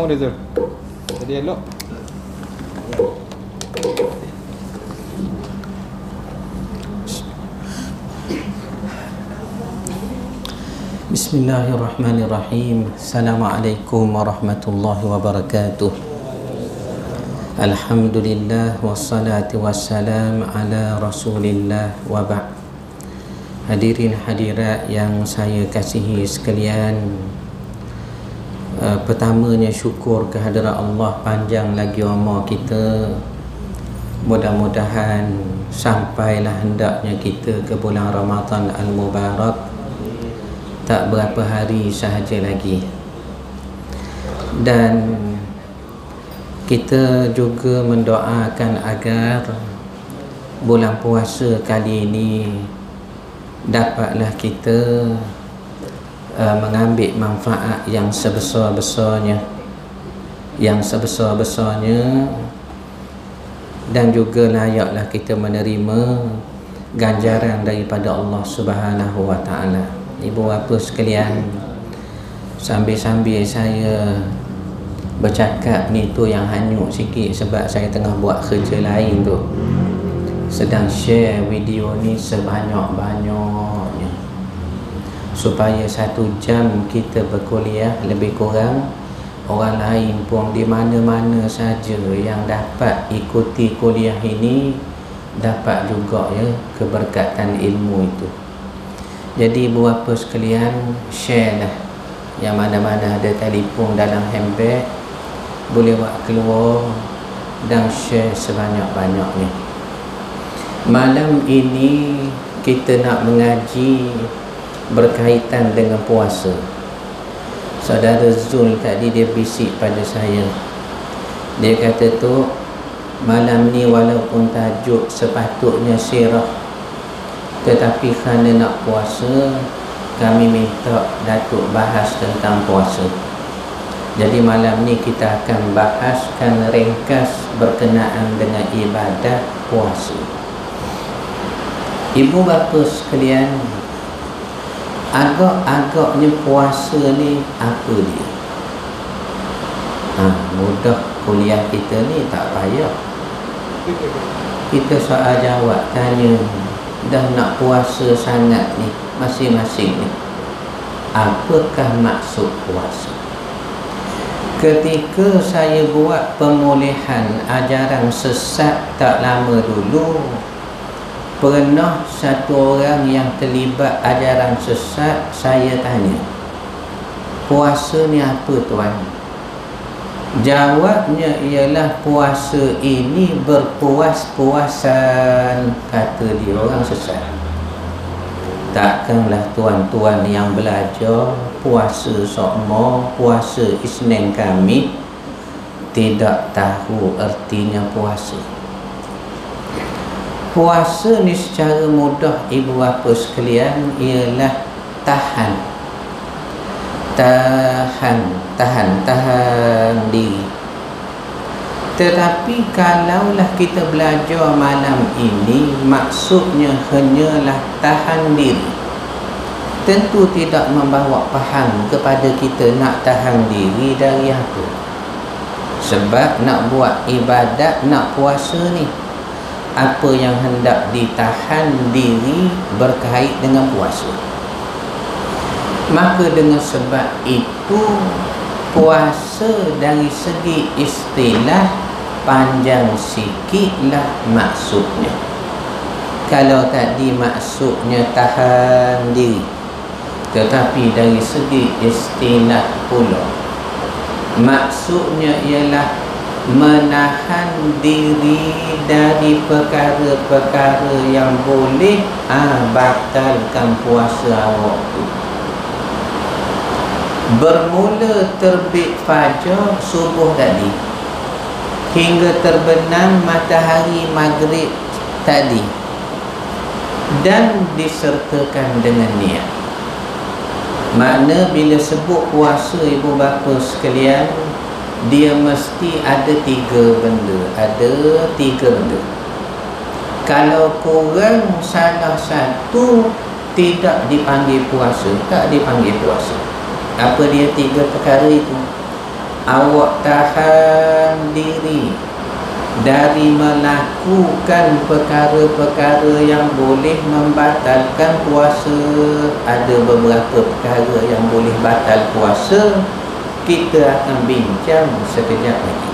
Tengok dia tu. Jadi elok. Bismillahirrahmanirrahim. Assalamualaikum warahmatullahi wabarakatuh. Alhamdulillah wassalatu wassalam ala Rasulillah wa ba'd. Hadirin hadirat yang saya kasihi sekalian, pertamanya syukur kehadrat Allah, panjang lagi umur kita. Mudah-mudahan sampailah hendaknya kita ke bulan Ramadan Al-Mubarak. Tak berapa hari sahaja lagi. Dan kita juga mendoakan agar bulan puasa kali ini dapatlah kita mengambil manfaat yang sebesar-besarnya, dan juga layaklah kita menerima ganjaran daripada Allah Subhanahu wa taala. Ibu bapa sekalian, sambil-sambil saya bercakap ni tu yang hanyut sikit sebab saya tengah buat kerja lain tu, sedang share video ni sebanyak-banyaknya supaya 1 jam kita berkuliah lebih kurang, orang lain pun di mana-mana saja yang dapat ikuti kuliah ini dapat juga ya keberkatan ilmu itu. Jadi ibu bapa sekalian, share lah. Yang mana-mana ada telefon dalam handbag, boleh buat keluar dan share sebanyak-banyaknya. Malam ini kita nak mengaji berkaitan dengan puasa. Saudara Zul tadi dia bisik pada saya. Dia kata tu, malam ni walaupun tajuk sepatutnya sirah, tetapi kerana nak puasa, kami minta Datuk bahas tentang puasa. Jadi malam ni kita akan bahaskan ringkas berkenaan dengan ibadat puasa. Ibu bapa sekalian, agak-agaknya puasa ni apa dia? Mudah kuliah kita ni tak payah. Kita soal jawab tanya, dah nak puasa sangat ni, masing-masing ni, apakah maksud puasa? Ketika saya buat pemulihan ajaran sesat tak lama dulu, pernah satu orang yang terlibat ajaran sesat, saya tanya, puasa ni apa tuan? Jawabnya ialah puasa ini berpuas-puasan, kata dia orang sesat. Takkanlah tuan-tuan yang belajar puasa sokmo, puasa Isnin Khamis tidak tahu artinya puasa. Puasa ni secara mudah ibu bapa sekalian ialah tahan diri. Tetapi kalaulah kita belajar malam ini, maksudnya hanyalah tahan diri, tentu tidak membawa faham kepada kita nak tahan diri dari apa. Sebab nak buat ibadat, nak puasa ni, apa yang hendak ditahan diri berkait dengan puasa. Maka dengan sebab itu, puasa dari segi istilah panjang sikitlah maksudnya. Kalau tadi maksudnya tahan diri, tetapi dari segi istilah pula maksudnya ialah menahan diri dari perkara-perkara yang boleh batalkan puasa awak tu. Bermula terbit fajar subuh tadi hingga terbenam matahari maghrib tadi, dan disertakan dengan niat. Makna bila sebut puasa ibu bapa sekalian, dia mesti ada 3 benda. Kalau kurang salah satu, tidak dipanggil puasa, tak dipanggil puasa. Apa dia 3 perkara itu? awak tahan diri dari melakukan perkara-perkara yang boleh membatalkan puasa. Ada beberapa perkara yang boleh batal puasa, kita akan bincang sekejap lagi.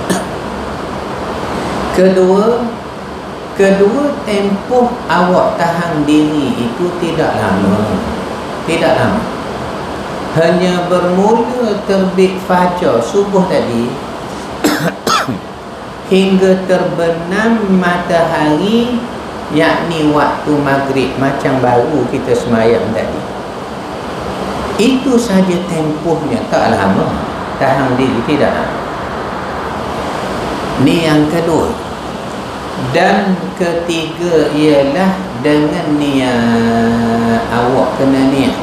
Kedua, tempoh awak tahan diri itu tidak lama. Tidak lama. Hanya bermula terbit fajar subuh tadi hingga terbenam matahari, yakni waktu maghrib macam baru kita semayang tadi. Itu saja tempohnya, tak lama. Tahan diri tidak lama. Ni yang kedua. Dan ketiga ialah dengan niat. Awak kena niat.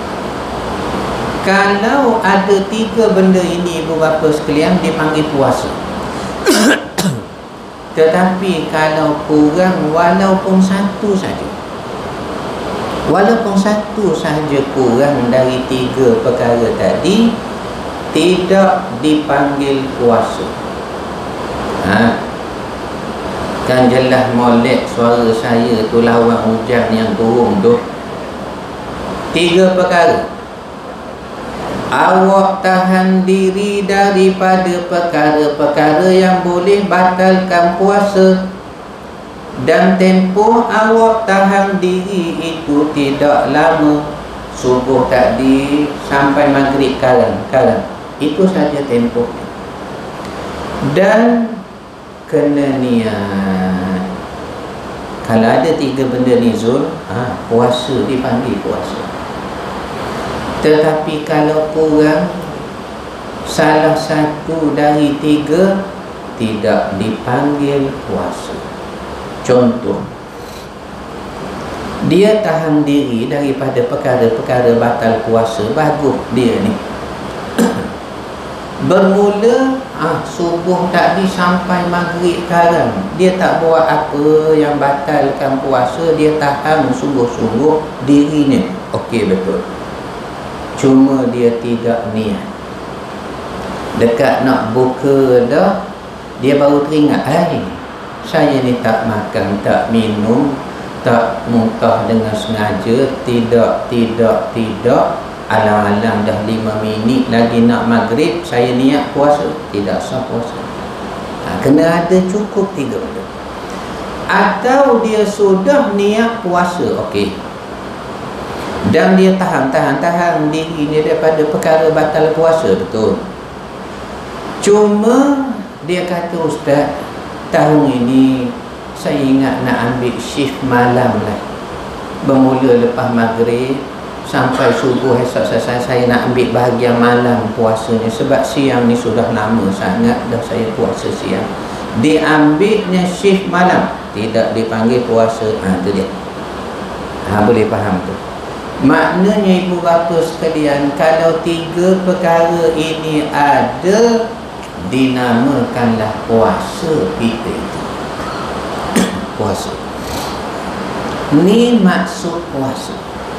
Kalau ada 3 benda ini, ibu bapa sekalian, dipanggil puasa. Tetapi kalau kurang walaupun satu saja, kurang dari 3 perkara tadi, tidak dipanggil puasa. Kan jelas molek suara saya tu lawan hujan yang turun tu. 3 perkara. Awak tahan diri daripada perkara-perkara yang boleh batalkan puasa. Dan tempoh awak tahan diri itu tidak lama. Subuh tadi sampai maghrib kalang. Itu saja tempohnya. Dan kena niat. Kalau ada 3 benda ni Zul, puasa dipanggil puasa. Tetapi kalau kurang salah satu dari 3, tidak dipanggil puasa. Contoh, dia tahan diri daripada perkara-perkara batal puasa, bagus dia ni. Bermula subuh tadi sampai maghrib sekarang, dia tak buat apa yang batalkan puasa, dia tahan sungguh-sungguh dirinya. Okey, betul. Cuma dia tidak niat. Dekat nak buka dah, dia baru teringat, saya ni tak makan, tak minum, tak muntah dengan sengaja, tidak. Alang-alang dah 5 minit lagi nak maghrib, saya niat puasa. Tidak sah puasa. Kena ada cukup 3 benda. Atau dia sudah niat puasa, okey, dan dia tahan dirinya daripada perkara batal puasa, betul. Cuma dia kata, Ustaz, tahun ini saya ingat nak ambil shift malam lah. Bermula lepas maghrib sampai subuh esok saya nak ambil bahagian malam puasanya. Sebab siang ni sudah lama sangat dah saya puasa siang. Diambilnya shift malam, tidak dipanggil puasa. Itu dia. Boleh faham tu. Maknanya ibu bapa sekalian, kalau 3 perkara ini ada, dinamakanlah puasa kita itu. Puasa. Ni maksud puasa.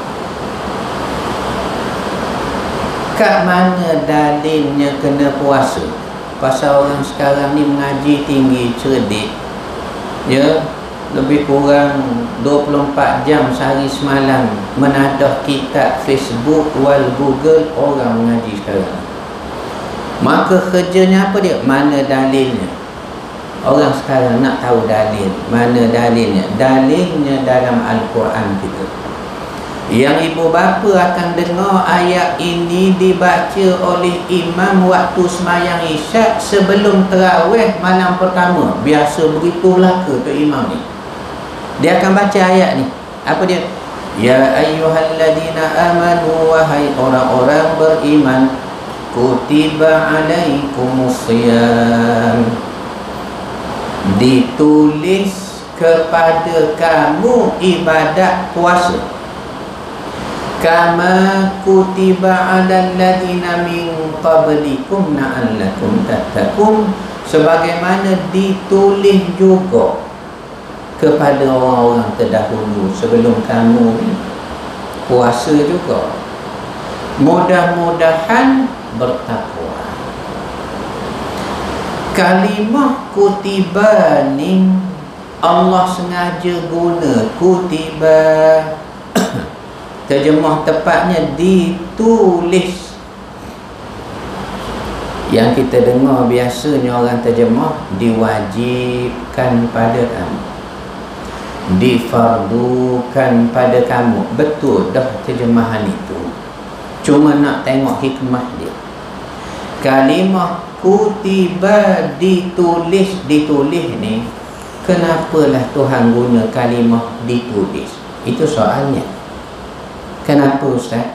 Kat mana dalilnya kena puasa? Pasal orang sekarang ni mengaji tinggi, cerdik, ya, lebih kurang 24 jam sehari semalam menadah kitab Facebook wal Google orang mengaji sekarang. Maka kerjanya apa dia? Mana dalilnya? Orang sekarang nak tahu dalil. Mana dalilnya? Dalilnya dalam Al-Quran kita. Yang ibu bapa akan dengar ayat ini dibaca oleh imam waktu semayang isyak sebelum tarawih malam pertama. Biasa begitulah ke imam ni. Dia akan baca ayat ni. Apa dia? Ya ayyuhalladzina amanu, wahai orang-orang beriman, kutiba alaikumusiyam, ditulis kepada kamu ibadat puasa, kama kutiba alal ladzina min qablikum la'allakum tattaqun, sebagaimana ditulis juga kepada orang-orang terdahulu sebelum kamu ni puasa juga, mudah-mudahan bertakwa. Kalimah kutiba ni Allah sengaja guna kutiba. Terjemah tepatnya ditulis. Yang kita dengar biasanya orang terjemah diwajibkan pada kamu, difardukan pada kamu. Betul dah terjemahan itu, cuma nak tengok hikmah dia. Kalimah kutiba ditulis ni, kenapalah Tuhan guna kalimah ditulis? Itu soalnya. Kenapa Ustaz?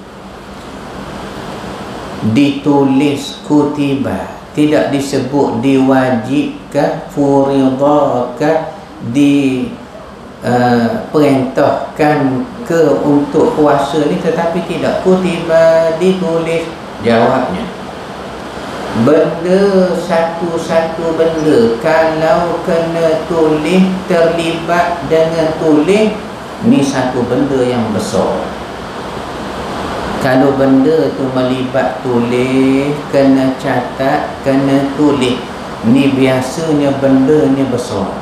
Ditulis kutiba, tidak disebut diwajibkan, furidaka, perintahkan ke untuk puasa ni, tetapi tidak kutiba ditulis. Jawabnya, benda satu-satu benda kalau kena tulis, terlibat dengan tulis, ni satu benda yang besar. Kalau benda tu melibat tulis, kena catat, kena tulis, ni biasanya bendanya besar.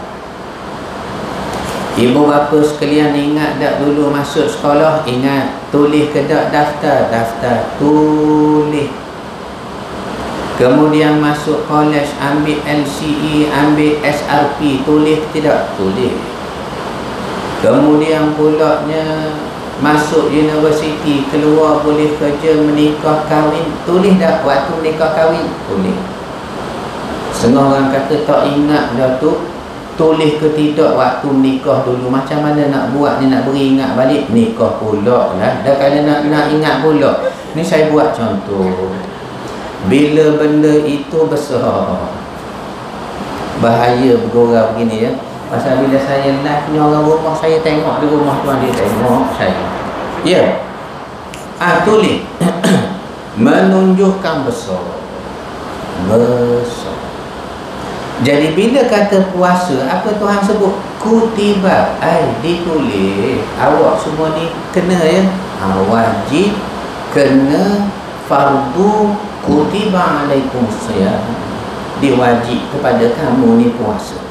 Ibu bapa sekalian ingat tak dulu masuk sekolah? Ingat tulis ke tak daftar? Daftar, tulis. Kemudian masuk college, ambil LCE, ambil SRP, tulis tidak? Tulis. Kemudian pulaknya masuk universiti, keluar boleh kerja, menikah, kahwin, tulis tak waktu menikah kahwin? Tulis. Setengah orang kata tak ingat dah tu, tulis ke tidak waktu menikah dulu. Macam mana nak buat ni, nak beri ingat balik? Nikah pula lah. Dah kalau nak ingat pula. Ni saya buat contoh. Bila benda itu besar, bahaya bergurau begini ya. Pasal bila saya live ni orang rumah saya tengok di rumah tuan, dia tengok saya. Ya. Tulis. Menunjukkan besar. Besar. Jadi bila kata puasa, apa Tuhan sebut? Kutiba. Ditulis. Awak semua ni kena ya. Wajib, kena, fardu, kutiba alaikum siyam. Diwajib kepada kamu ni puasa.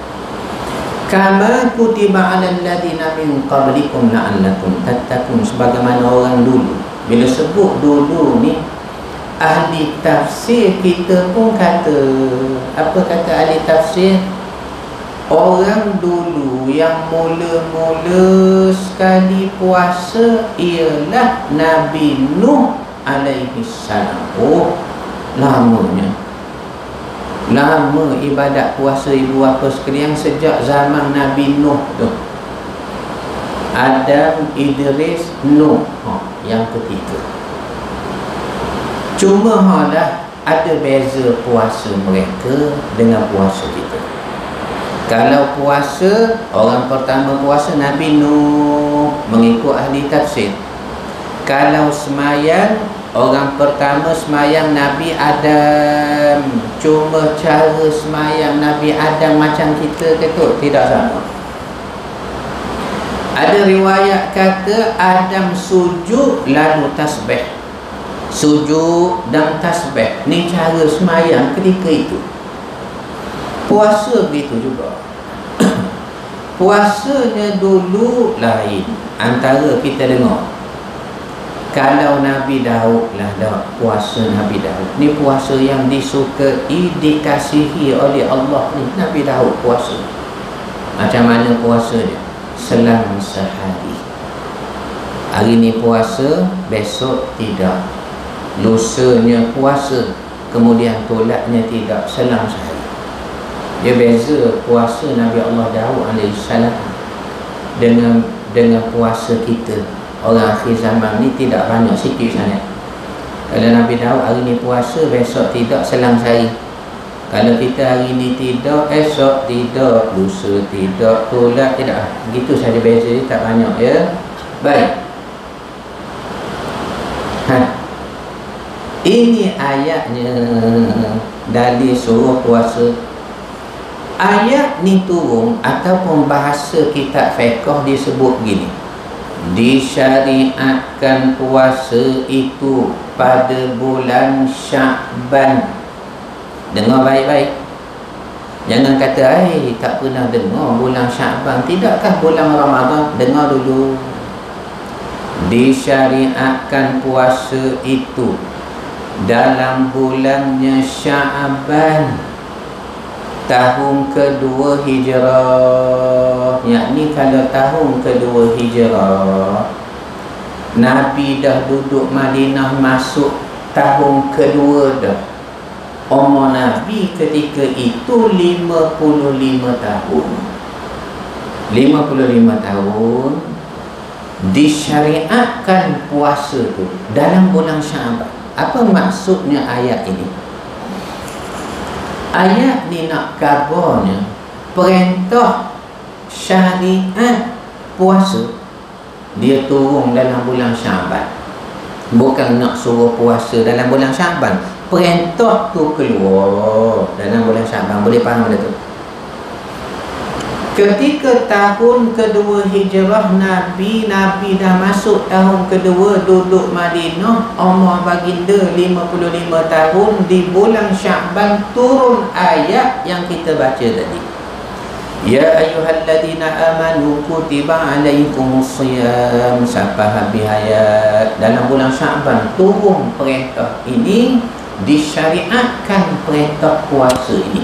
Kama kutiba alal ladina min qablikum la'allakum tattaqun. Sebagaimana orang dulu. Bila sebut dulu ni, ahli tafsir kita pun kata, apa kata ahli tafsir? Orang dulu yang mula-mula sekali puasa ialah Nabi Nuh alaihi salam. Oh, lamanya. Lama ibadat puasa ibu bapa sekalian, sejak zaman Nabi Nuh tu. Adam, Idris, Nuh, yang ketiga. Cuma dah ada beza puasa mereka dengan puasa kita. Kalau puasa, orang pertama puasa Nabi Nuh, mengikut ahli tafsir. Kalau semayang, orang pertama semayang Nabi Adam. Cuma cara semayang Nabi Adam macam kita ketuk? Tidak sama. Ada riwayat kata Adam sujud lalu tasbih. Sujud dan tasbih. Ni cara semayang ketika itu. Puasa begitu juga. Puasanya dulu lain. Antara kita dengar, kalau Nabi Daud lah dah puasa Nabi Daud. Ni puasa yang disukai, dikasihi oleh Allah ni. Nabi Daud puasa. Macam mana puasa dia? Selang sehari. Hari ni puasa, besok tidak. Lusanya puasa, kemudian tolaknya tidak. Selang sehari. Dia beza puasa Nabi Allah Daud alaihissalam dengan puasa kita. Orang akhir zaman ni tidak banyak, sikit sangat. Kalau Nabi Daud hari ni puasa, besok tidak, selang sehari. Kalau kita hari ni tidak, esok tidak, lusa tidak, tolak tidak. Begitu saja beza dia, tak banyak ya. Baik. Ini ayatnya dalil suruh puasa. Ayat ni turun ataupun bahasa kitab fiqh disebut gini: disyariatkan puasa itu pada bulan Sya'ban. Dengar baik-baik. Jangan kata, tak pernah dengar bulan Sya'ban. Tidakkah bulan Ramadan? Dengar dulu. Disyariatkan puasa itu dalam bulannya Sya'ban, tahun kedua hijrah. Yakni kalau tahun kedua hijrah, Nabi dah duduk Madinah masuk tahun kedua dah. Umur Nabi ketika itu 55 tahun. 55 tahun disyariatkan puasa tu dalam bulan Sya'ban. Apa maksudnya ayat ini? Ayat ni nak kabarnya perintah syariat puasa dia turun dalam bulan Sya'ban. Bukan nak suruh puasa dalam bulan Sya'ban. Perintah tu keluar dalam bulan Sya'ban. Boleh faham benda tu? Ketika tahun kedua hijrah Nabi dah masuk tahun kedua, duduk Madinah, umur baginda 55 tahun. Di bulan Sya'ban turun ayat yang kita baca tadi. Ya ayyuhalladzina amanu kutiba alaikumusiyam, sampai habis ayat. Dalam bulan Sya'ban turun perintah ini, disyariatkan perintah puasa ini.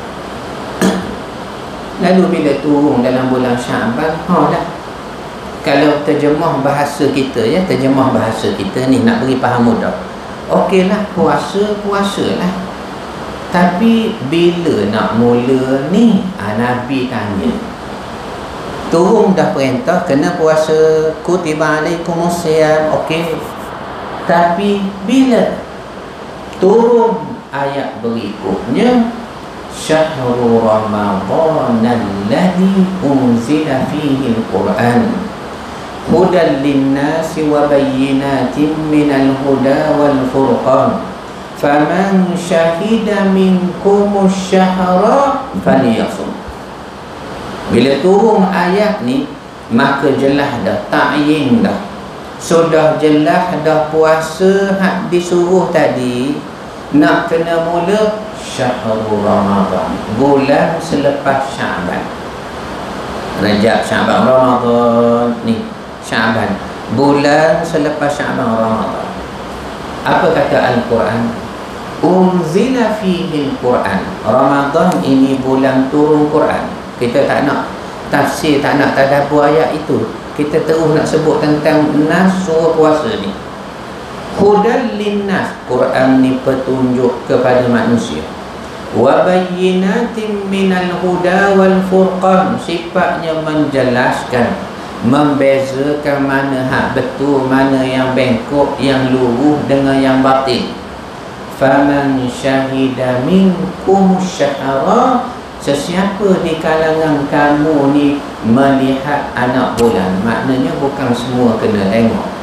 Lalu bila turun dalam bulan Sya'ban, dah. Kalau terjemah bahasa kita, terjemah bahasa kita ni nak beri faham mudah. Okeylah, puasa lah. Tapi bila nak mula ni, Nabi tanya. Turun dah perintah kena puasa, kutiba alaikumusiyam, okey. Tapi bila turun ayat berikutnya, Syahrul Ramadhan alladhi unzila fihi al-Quran hudan lin-nasi wa bayyinatin minal huda wal furqan faman syahida minkumus syahra falyasum. Bila turun ayat ni, maka jelas dah, ta'yin dah, sudah jelas dah puasa hak disuruh tadi nak kena mula Syahrul Ramadhan, bulan selepas Sya'ban. Rajab, Sya'ban, Ramadhan ni Sya'ban, bulan selepas Sya'ban, Ramadhan. Apa kata Al-Quran? Unzila fihi Al-Quran. Ramadhan ini bulan turun Quran. Kita tak nak tafsir, tak nak tadabbur ayat itu. Kita terus nak sebut tentang nas suruh puasa ni. Hudan linnas, Quran ni petunjuk kepada manusia. Wa bayyinatin minal huda wal furqan, sifatnya menjelaskan, membezakan mana hak betul, mana yang bengkok, yang lurus dengan yang batil. Faman syahida minkum syahra, sesiapa di kalangan kamu ni melihat anak bulan, maknanya bukan semua kena tengok.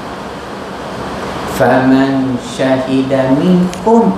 Faman syahida minkum,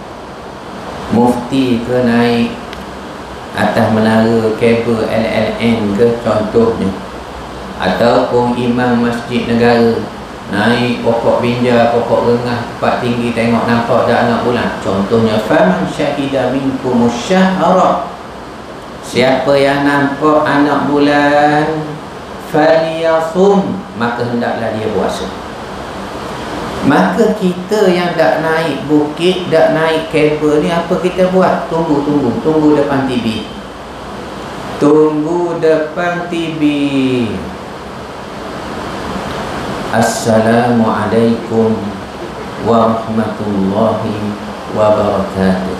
mufti ke naik atas menara kabel LLN ke contohnya, ataupun imam masjid negara naik pokok binja, pokok rengah, tempat tinggi, tengok nampak dah anak bulan contohnya. Faman syahida minkum syahra, siapa yang nampak anak bulan, falyasum, maka hendaklah dia puasa. Maka kita yang dak naik bukit, dak naik kabel ni, apa kita buat? Tunggu depan TV. Tunggu depan TV. Assalamualaikum warahmatullahi wabarakatuh.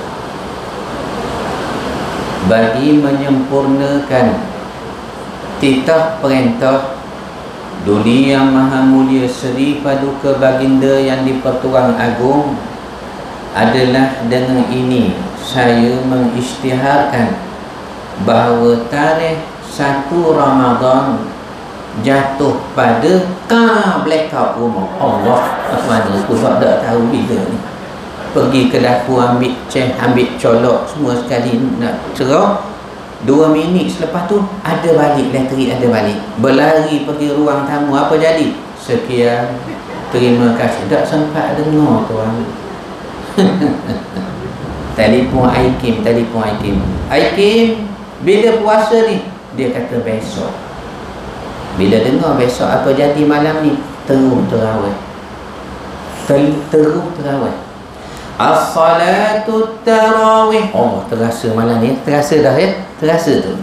Bagi menyempurnakan titah perintah Duli Yang Maha Mulia Seri Paduka Baginda yang di-Pertuan Agong, adalah dengan ini saya mengisytiharkan bahawa tarikh 1 Ramadan jatuh pada blackout rumah. Allah, mana aku tak tahu bila ni. Pergi ke dapur ambil ambil colok semua sekali nak cerah. 2 minit selepas tu ada balik elektrik, ada balik. Berlari pergi ruang tamu, apa jadi? Sekian, terima kasih. Tak sempat dengar tuan. Telefon Aikim. Aikim, bila puasa ni? Dia kata besok. Bila dengar besok apa jadi malam ni, terus terawih. Terus terawih. As-salatu tarawih. Oh, terasa malam ni. Terasa dah ya? Terasa tu.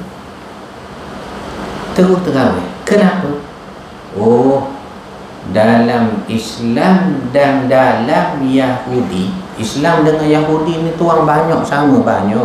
Terus terawih. Kenapa? Oh, dalam Islam dan dalam Yahudi, Islam dengan Yahudi ni tuang banyak sama.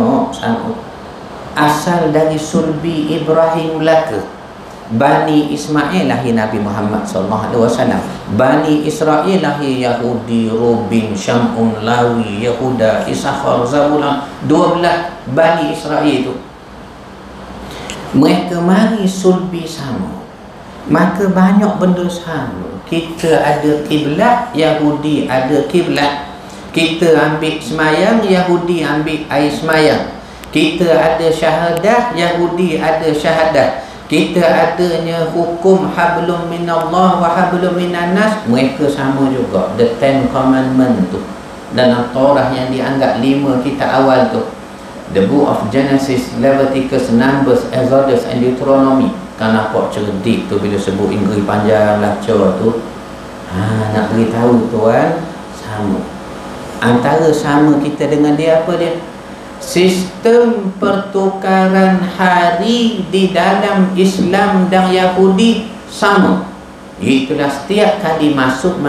Asal dari sulbi Ibrahim Melaka. Bani Ismail lahir Nabi Muhammad SAW. Bani Israel lahir Yahudi, Rubin, Syamun, Lawi, Yahuda, Isakhar, Zabulan. 12 Bani Israel itu. Mereka mari sulbi sama, maka banyak benda sama. Kita ada kiblat, Yahudi ada kiblat. Kita ambil semayang, Yahudi ambil air semayang. Kita ada syahadah, Yahudi ada syahadah. Kita adanya hukum hablum minallah wa hablum minannas, mereka sama juga. The 10 Commandment tu dalam Torah yang dianggap 5 kitab awal tu, the book of Genesis, Leviticus, Numbers, Exodus and Deuteronomy. Kan nampak cerdik tu bila sebut Inggris panjang lacur tu. Nak beritahu tuan, sama. Antara sama kita dengan dia apa dia? Sistem pertukaran hari di dalam Islam dan Yahudi sama. Itulah setiap kali masuk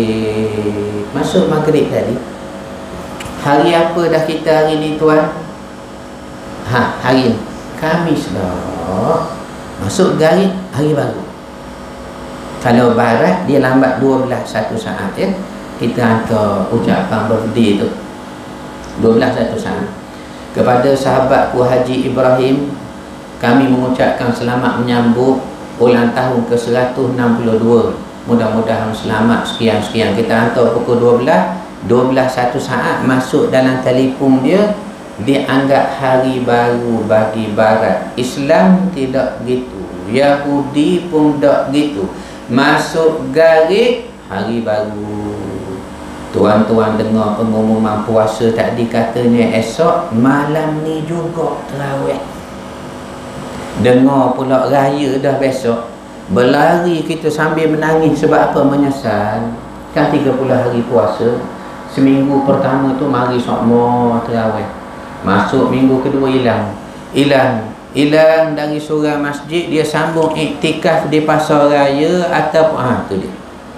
maghrib tadi. Hari apa dah kita hari ni tuan? Hari ni Khamis dah. Masuk hari baru. Kalau barat dia lambat 12-1 saat ya. Kita hantar ucapan birthday tu 12-1 saat. Kepada sahabatku Haji Ibrahim, kami mengucapkan selamat menyambut ulang tahun ke-162. Mudah-mudahan selamat sekian-sekian. Kita hantar pukul 12-1 saat masuk dalam telefon dia, dianggap hari baru bagi barat. Islam tidak gitu, Yahudi pun tak gitu. Masuk garis hari baru. Tuan-tuan dengar pengumuman puasa tadi, katanya esok malam ni juga terawih. Dengar pula raya dah besok. Berlari kita sambil menangis sebab apa? Menyesal. Kan 30 hari puasa. Seminggu pertama tu mari semua terawih. Masuk minggu kedua hilang dari surau masjid. Dia sambung iktikaf di pasar raya ataupun tu dia.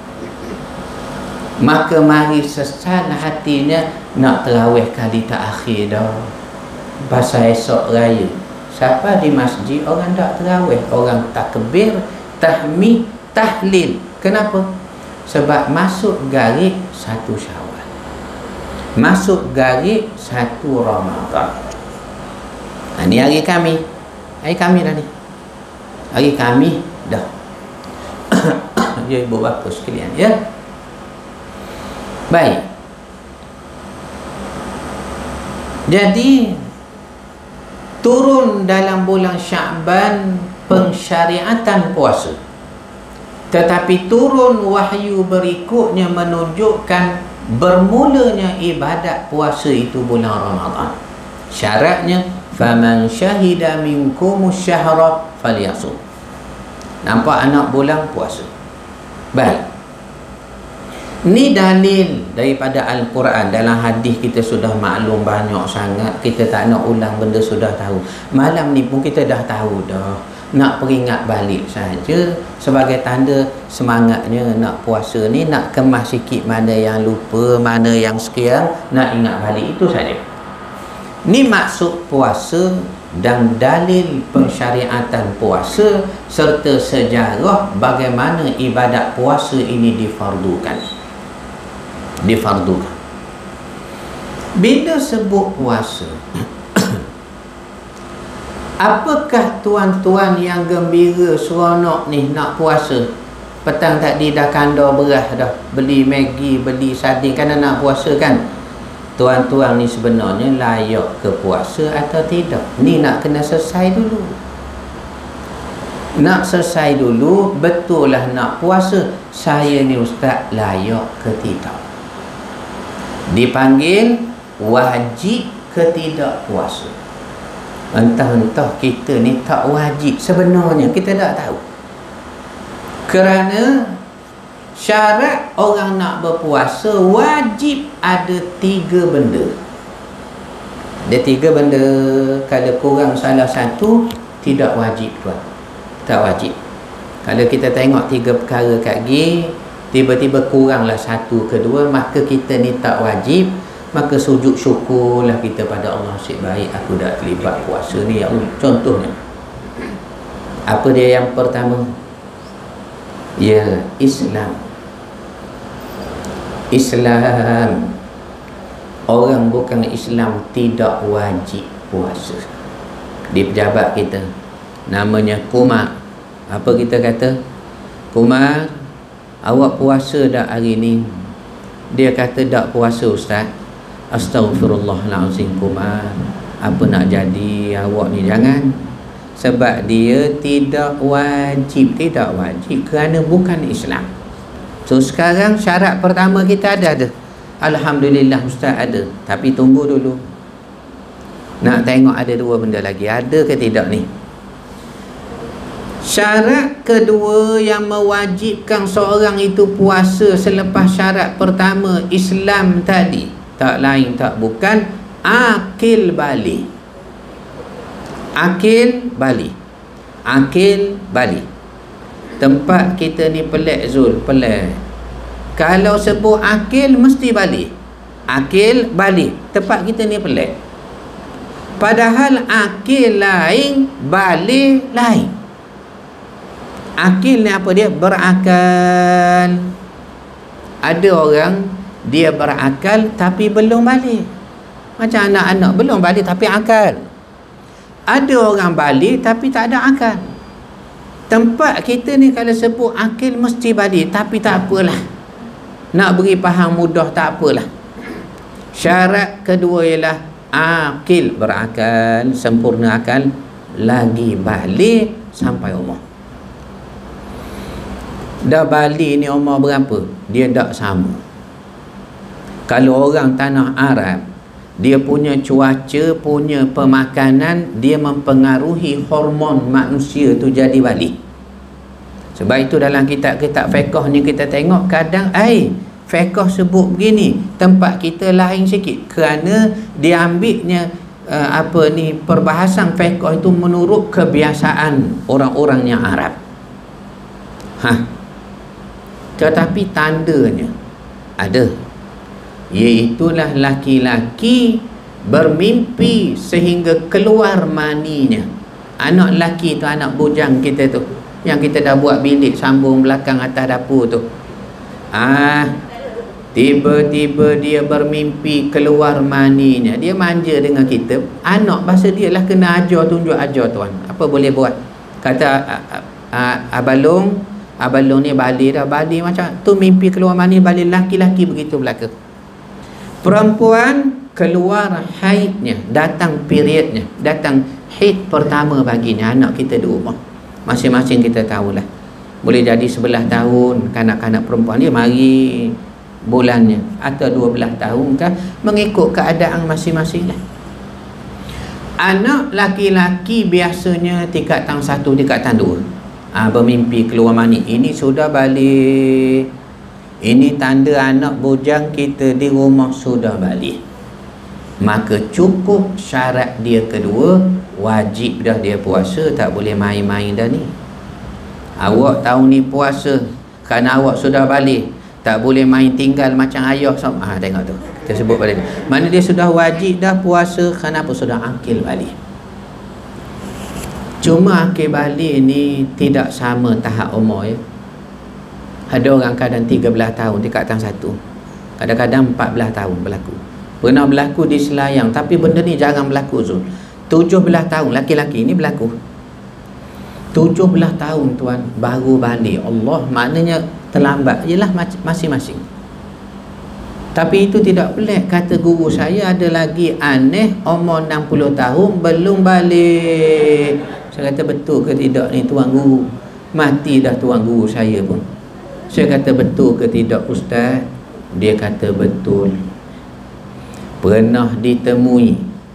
Maka mari sesal hatinya nak terawih kali terakhir dah. Pasal esok raya. Siapa di masjid orang tak terawih, orang takbir, tahmid, tahlil. Kenapa? Sebab masuk garis 1 Syawal. Masuk garis 1 Ramadan. Ni hari kami. Hari kami dah ni. Hari kami dah. Ya ibu bapa sekalian ya. Baik. Jadi turun dalam bulan Sya'ban pensyariatan puasa. Tetapi turun wahyu berikutnya menunjukkan bermulanya ibadat puasa itu bulan Ramadan. Syaratnya faman syahida minkumus syahra falyasum. Nampak anak bulan puasa. Baik. Ni dalil daripada Al-Quran. Dalam hadis kita sudah maklum banyak sangat. Kita tak nak ulang benda sudah tahu. Malam ni pun kita dah tahu dah. Nak peringat balik saja sebagai tanda semangatnya nak puasa ni, nak kemas sikit mana yang lupa, mana yang sekian, nak ingat balik, itu saja. Ni maksud puasa dan dalil pensyariatan puasa serta sejarah bagaimana ibadat puasa ini difardukan. Bila sebut puasa, apakah tuan-tuan yang gembira seronok ni nak puasa? Petang tadi dah kanda beras dah, beli Maggi, beli sardin, kerana nak puasa kan? Tuan-tuan ni sebenarnya layak ke puasa atau tidak? Ni nak kena selesai dulu. Nak selesai dulu, betul lah nak puasa. Saya ni ustaz layak ke tidak? Dipanggil wajib ketidakpuasa. Entah-entah kita ni tak wajib. Sebenarnya kita tak tahu. Kerana syarat orang nak berpuasa wajib ada 3 benda. Ada 3 benda. Kalau kurang salah satu, tidak wajib tuan. Tak wajib. Kalau kita tengok 3 perkara kat G, tiba-tiba kuranglah 1 ke 2, maka kita ni tak wajib. Maka sujud syukurlah kita pada Allah. Asyik baik aku dah terlibat puasa ni ya Allah. Contohnya, apa dia yang pertama? Ya, Islam. Islam. Orang bukan Islam tidak wajib puasa. Di pejabat kita namanya Kumar. Apa kita kata? Kumar, awak puasa tak hari ni? Dia kata tak puasa Ustaz. Astaghfirullahalazim Kumar. Apa nak jadi awak ni? Jangan. Sebab dia tidak wajib. Tidak wajib kerana bukan Islam. So sekarang syarat pertama kita ada. Alhamdulillah Ustaz ada. Tapi tunggu dulu. Nak tengok ada 2 benda lagi. Ada ke tidak ni? Syarat kedua yang mewajibkan seorang itu puasa selepas syarat pertama Islam tadi, tak lain tak bukan akil balik. Akil balik. Akil balik. Tempat kita ni pelik Zul, pelik. Kalau sebut akil mesti balik. Akil balik. Tempat kita ni pelik. Padahal akil lain, balik lain. Akil ni apa dia? Berakal. Ada orang dia berakal tapi belum balik. Macam anak-anak belum balik tapi akal. Ada orang balik tapi tak ada akal. Tempat kita ni kalau sebut akil mesti balik, tapi tak apalah. Nak beri faham mudah tak apalah. Syarat kedua ialah akil, berakal, sempurna akal, lagi balik sampai umur. Dah balik ni umur berapa? Dia tak sama. Kalau orang tanah Arab, dia punya cuaca, punya pemakanan, dia mempengaruhi hormon manusia tu jadi balik. Sebab itu dalam kitab-kitab fiqh ni kita tengok kadang fiqh sebut begini, tempat kita lain sikit. Kerana dia ambilnya perbahasan fiqh itu menurut kebiasaan orang-orang yang Arab. Tetapi tandanya ada, iaitulah laki-laki bermimpi sehingga keluar maninya. Anak lelaki tu, anak bujang kita tu, yang kita dah buat bilik sambung belakang atas dapur tu, tiba-tiba dia bermimpi keluar maninya. Dia manja dengan kita. Anak bahasa dia lah kena ajar, tunjuk ajar tuan. Apa boleh buat? Kata Abalong ni balik dah. Balik macam tu, mimpi keluar mani, balik laki-laki begitu belaka. Perempuan keluar haidnya, datang periodnya, datang haid pertama baginya. Anak kita di rumah, masing-masing kita tahulah. Boleh jadi 11 tahun kanak-kanak perempuan dia mari bulannya, atau 12 tahun kan, mengikut keadaan masing-masing lah. Anak laki-laki biasanya tingkatan 1, tingkatan 2 bermimpi keluar mani. Ini sudah balik. Ini tanda anak bujang kita di rumah sudah balik. Maka cukup syarat dia kedua, wajib dah dia puasa, tak boleh main-main dah ni. Awak tahun ni puasa kerana awak sudah balik, tak boleh main tinggal macam ayah sama. Tengok tu, kita sebut balik. Mana dia sudah wajib dah puasa, kenapa sudah akil balik. Cuma akil balik ni tidak sama tahap umur ya. Ada orang kadang 13 tahun tingkatan 1, kadang-kadang 14 tahun berlaku. Pernah berlaku di Selayang, tapi benda ni jarang berlaku Zul. 17 tahun laki-laki ni berlaku. 17 tahun tuan baru balik. Allah, maknanya terlambat. Yelah masing-masing. Tapi itu tidak pelik. Kata guru saya, ada lagi aneh umur 60 tahun belum balik. Saya kata betul ke tidak ni tuan guru? Mati dah tuan guru saya pun. Saya kata betul ke tidak Ustaz? Dia kata betul. Pernah ditemui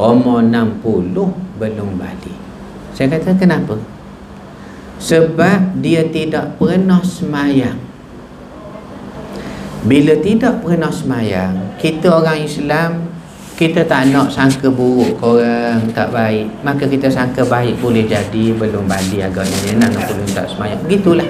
umur 60 belum balik. Saya kata kenapa? Sebab dia tidak pernah semayang. Bila tidak pernah semayang, kita orang Islam, kita tak nak sangka buruk orang tak baik, maka kita sangka baik boleh jadi belum balik agaknya dia nak belum tak semayang. Begitulah.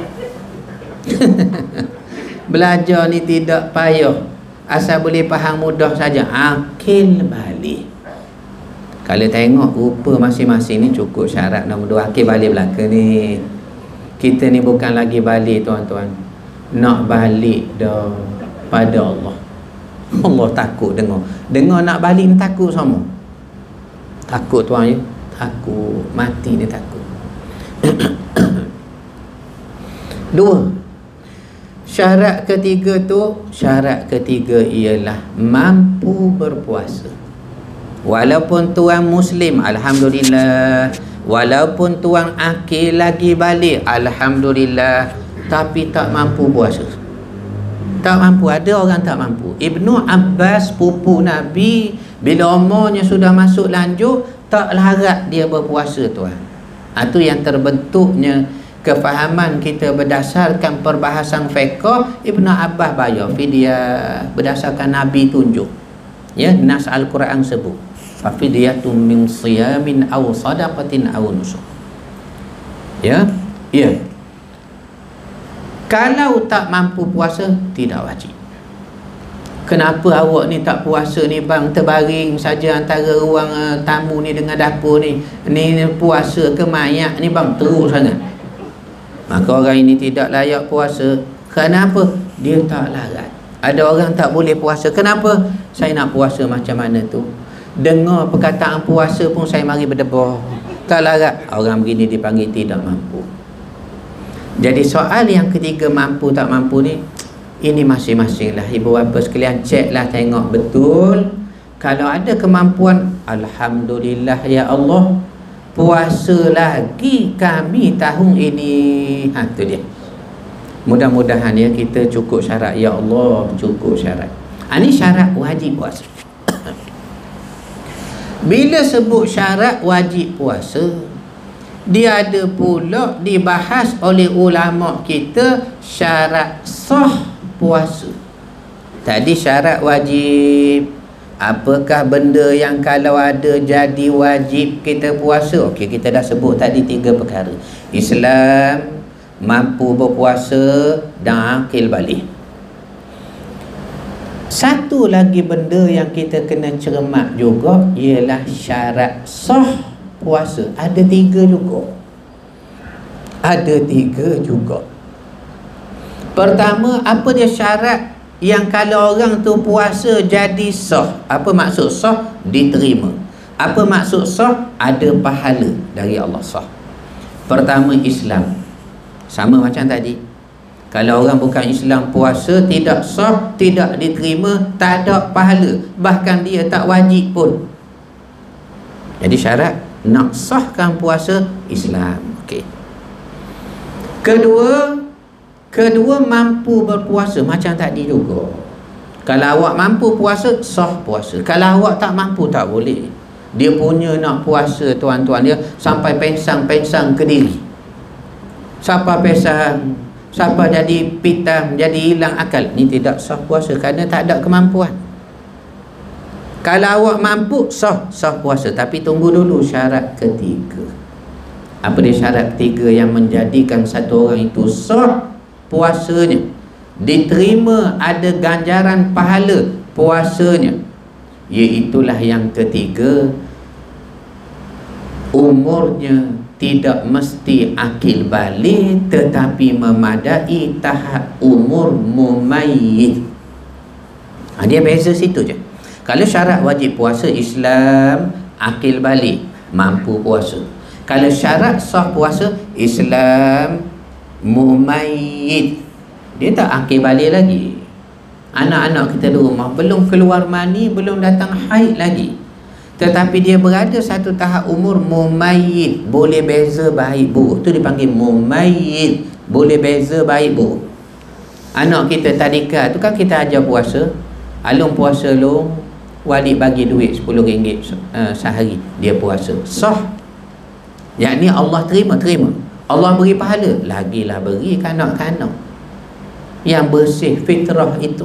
Belajar ni tidak payah, asal boleh faham mudah saja. Akil balik. Kalau tengok rupa masing-masing ni cukup syarat nombor 2, akil balik belakang ni. Kita ni bukan lagi balik tuan-tuan, nak balik dah pada Allah. Allah takut dengar nak balik ni, takut sama. Takut tuan ya, takut mati dia takut. 2, syarat ketiga ialah mampu berpuasa. Walaupun tuan Muslim, alhamdulillah. Walaupun tuan akil lagi balik, alhamdulillah. Tapi tak mampu puasa. Tak mampu. Ada orang tak mampu. Ibnu Abbas, pupu Nabi, bila umurnya sudah masuk lanjut, tak larat dia berpuasa tuan. Itu yang terbentuknya kefahaman kita berdasarkan perbahasan fiqh. Ibnu Abbas bayar fidyah berdasarkan Nabi tunjuk. Ya, nas Al-Quran sebut fafidyatun min siyamin aw sadaqatin aw nusuk. Ya. Kalau tak mampu puasa, tidak wajib. Kenapa awak ni tak puasa ni bang, terbaring saja antara ruang tamu ni dengan dapur ni puasa ke mayat ni bang, teruk sangat. Maka orang ini tidak layak puasa. Kenapa? Dia tak larat. Ada orang tak boleh puasa. Kenapa? Saya nak puasa macam mana tu? Dengar perkataan puasa pun saya mari berdebar. Tak larat. Orang begini dipanggil tidak mampu. Jadi soal yang ketiga, mampu tak mampu ni, ini masing-masing lah. Ibu bapa sekalian, ceklah, tengok betul. Kalau ada kemampuan, alhamdulillah ya Allah, puasa lagi kami tahun ini. Tu dia. Mudah-mudahan ya kita cukup syarat. Ya Allah, cukup syarat. Ini syarat wajib puasa. Bila sebut syarat wajib puasa, dia ada pula dibahas oleh ulama kita syarat sah puasa. Tadi syarat wajib, apakah benda yang kalau ada jadi wajib kita puasa? Okey, kita dah sebut tadi 3 perkara. Islam, mampu berpuasa dan akil balik. Satu lagi benda yang kita kena cermat juga ialah syarat sah puasa. Ada 3 juga. Ada 3 juga. Pertama, apa dia syarat yang kalau orang tu puasa jadi sah? Apa maksud sah? Diterima. Apa maksud sah? Ada pahala dari Allah sah. Pertama, Islam. Sama macam tadi. Kalau orang bukan Islam puasa, tidak sah, tidak diterima, tak ada pahala. Bahkan dia tak wajib pun. Jadi syarat nak sahkan puasa, Islam. Okey. Kedua mampu berpuasa macam tadi juga. Kalau awak mampu puasa, sah puasa. Kalau awak tak mampu, tak boleh. Dia punya nak puasa tuan-tuan dia sampai pensang-pensang ke diri. Siapa pensang, siapa jadi pitam, jadi hilang akal, ni tidak sah puasa kerana tak ada kemampuan. Kalau awak mampu, sah puasa. Tapi tunggu dulu syarat ketiga. Apa dia syarat ketiga yang menjadikan satu orang itu sah puasanya, diterima, ada ganjaran pahala puasanya? Iaitulah yang ketiga, umurnya tidak mesti akil balik, tetapi memadai tahap umur mumayyiz. Dia beza situ je. Kalau syarat wajib puasa, Islam, akil balik, mampu puasa. Kalau syarat sah puasa, Islam, mumayyiz, dia tak akil balik lagi. Anak-anak kita di rumah belum keluar mani, belum datang haid lagi, tetapi dia berada satu tahap umur mumayyiz, boleh beza baik buruk. Tu dipanggil mumayyiz, boleh beza baik buruk. Anak kita tadika tu kan kita ajar puasa, alung puasa long, wali bagi duit RM10 sehari, dia puasa, sah. Yang ni Allah terima. Allah beri pahala, lagilah beri kanak-kanak yang bersih fitrah itu.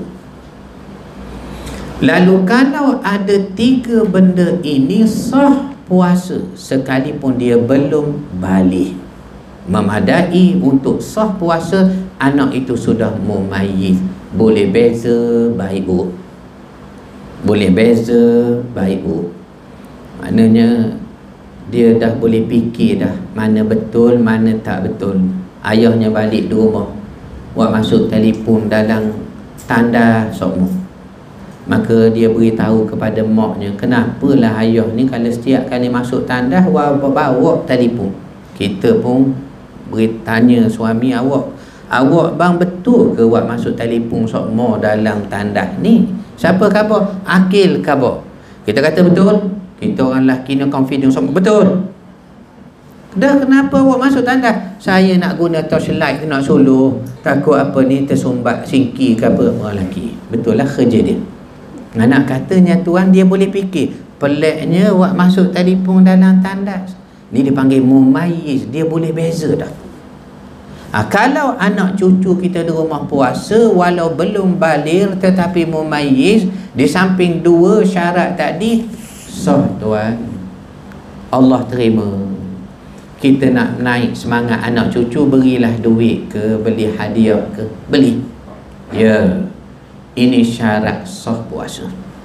Lalu kalau ada 3 benda ini, sah puasa sekalipun dia belum balik. Memadai untuk sah puasa, anak itu sudah mumayyiz, boleh beza baik buruk. Boleh beza baik buruk. Maknanya dia dah boleh fikir dah mana betul, mana tak betul. Ayahnya balik di rumah, buat masuk telefon dalam tanda sokmo, maka dia beritahu kepada maknya, kenapalah ayah ni kalau setiap kali masuk tanda bawa telefon. Kita pun bertanya suami awak, bang betul ke awak masuk telefon sokmo dalam tanda ni? Siapa khabar? Akil khabar. Kita kata betul. Kita orang lelaki ni confident sokmo, betul. Dah kenapa awak masuk tanda? Saya nak guna torchlight, nak solo, takut apa ni tersumbat singki ke apa. Orang lelaki, betul lah kerja dia. Anak katanya tuan, dia boleh fikir. Peliknya awak masuk telefon dalam tandas ni dipanggil mumayyiz, dia boleh beza dah. Kalau anak cucu kita di rumah puasa walau belum baligh tetapi mumayyiz, di samping 2 syarat tadi, sah tuan, Allah terima. Kita nak naik semangat anak cucu, berilah duit ke, beli hadiah ke, beli. Ya, ini syarat sah puasa.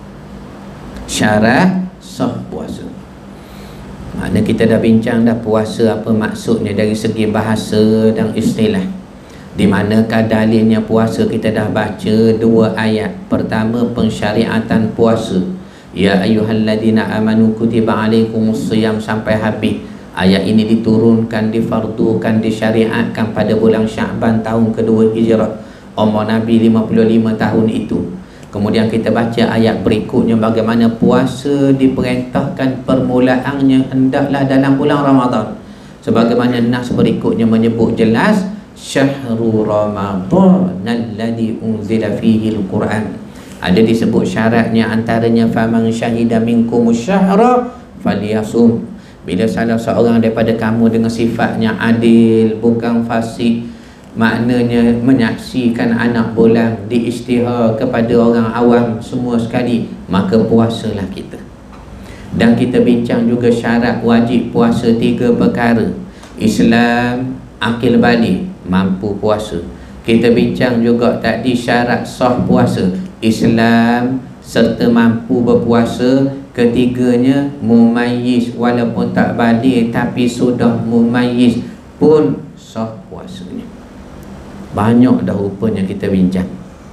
Syarat sah puasa. Makna kita dah bincang dah puasa apa maksudnya dari segi bahasa dan istilah. Di manakah dalilnya puasa, kita dah baca 2 ayat. Pertama, pensyariatan puasa. Ya ayyuhalladzina amanu kutiba alaikumusiyam sampai habis. Ayat ini diturunkan, difardukan, disyariatkan pada bulan Sya'ban tahun kedua Hijrah. Umur Nabi 55 tahun itu. Kemudian kita baca ayat berikutnya bagaimana puasa diperintahkan permulaannya hendaklah dalam bulan Ramadan. Sebagaimana nas berikutnya menyebut jelas, syahrul Ramadan alladhi unzila fihi al-Quran. Ada disebut syaratnya, antaranya faman syahida minkumus syahra falyasum. Bila salah seorang daripada kamu dengan sifatnya adil, bukan fasik, maknanya menyaksikan anak bulan, diisytihar kepada orang awam semua sekali, maka puasalah kita. Dan kita bincang juga syarat wajib puasa 3 perkara. Islam, akil balik, mampu puasa. Kita bincang juga tadi syarat sah puasa, Islam serta mampu berpuasa. Ketiganya mumayyiz, walaupun tak balik tapi sudah mumayyiz pun sah puasanya. Banyak dah rupanya kita bincang.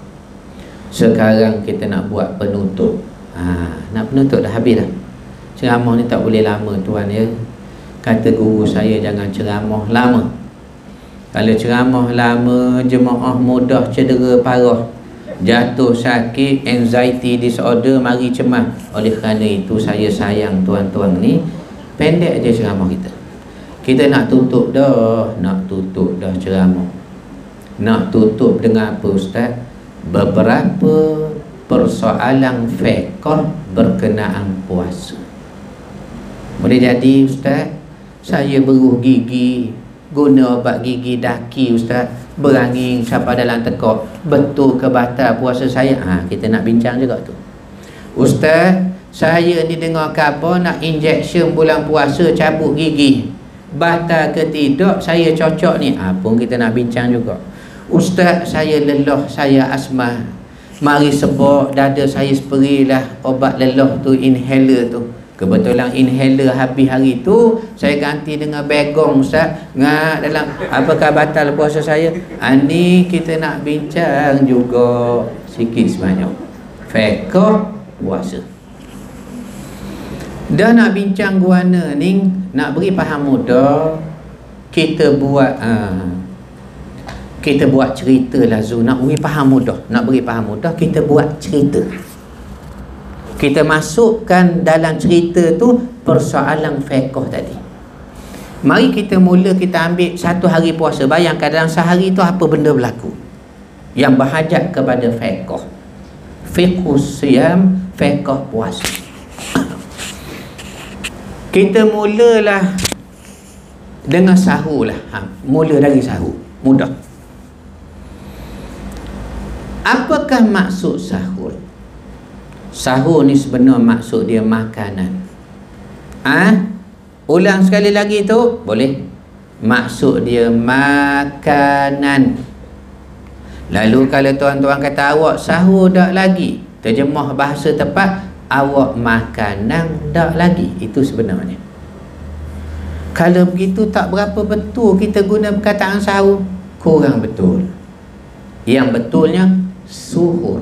Sekarang kita nak buat penutup. Nak penutup dah habis dah. Ceramah ni tak boleh lama tuan ya. Kata guru saya jangan ceramah lama. Kalau ceramah lama, jemaah mudah cedera parah, jatuh sakit, anxiety disorder, mari cemas. Oleh kerana itu saya sayang tuan-tuan ni, pendek je ceramah kita. Kita nak tutup dah ceramah. Nak tutup dengan apa ustaz? Beberapa persoalan fiqh berkenaan puasa. Boleh jadi ustaz, saya beruh gigi, guna obat gigi daki ustaz, berangin sampai dalam tekak, betul ke batal puasa saya? Kita nak bincang juga tu. Ustaz, saya ni dengar khabar nak injection bulan puasa cabut gigi, batal ke tidak? Saya cocok ni. Pun kita nak bincang juga. Ustaz, saya lelah, saya asma, mari sebab dada saya spray lah obat lelah tu, inhaler tu. Kebetulan inhaler habis hari tu, saya ganti dengan begong ustaz. Dalam apakah batal puasa saya? Ni kita nak bincang juga sikit sebanyak fiqh puasa. Dah nak bincang guana ni, nak beri faham mudah, kita buat cerita lah Zul. Nak beri faham mudah, kita buat cerita. Kita masukkan dalam cerita tu persoalan fiqh tadi. Mari kita mula, kita ambil 1 hari puasa. Bayangkan dalam sehari tu apa benda berlaku yang berhajat kepada fiqh. Fiqhus siyam, fiqh puasa. Kita mulalah dengan sahur lah. Mula dari sahur, mudah. Apakah maksud sahur? Sahur ni sebenarnya maksud dia makanan. Ulang sekali lagi tu, boleh? Maksud dia makanan. Lalu kalau tuan-tuan kata awak sahur dak lagi, terjemah bahasa tepat, awak makanan dak lagi. Itu sebenarnya. Kalau begitu tak berapa betul kita guna perkataan sahur. Kurang betul. Yang betulnya suhur.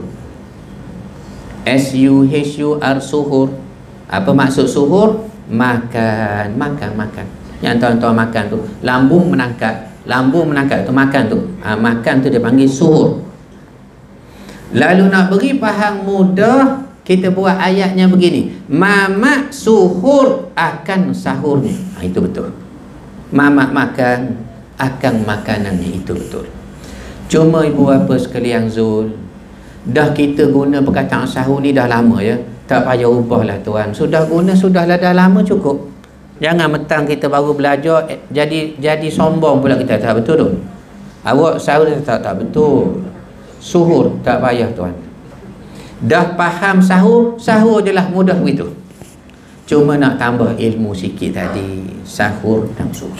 S-U-H-U-R, suhur. Apa maksud suhur? Makan. Yang tuan-tuan makan tu, lambung menangkap tu makan tu. Makan tu dia panggil suhur. Lalu nak beri faham mudah, kita buat ayatnya begini. Mamak suhur akan sahurnya. Itu betul. Mamak makan akan makanannya. Itu betul. Cuma ibu bapa sekalian Zul, dah kita guna perkataan sahur ni dah lama ya. Tak payah ubahlah tuan. Sudah guna, sudahlah, dah lama cukup. Jangan mentang kita baru belajar jadi sombong pula kita. Tak betul tu. Awak sahur tak betul. Suhur tak payah tuan. Dah faham sahur je lah, mudah begitu. Cuma nak tambah ilmu sikit tadi. Sahur dan suhur.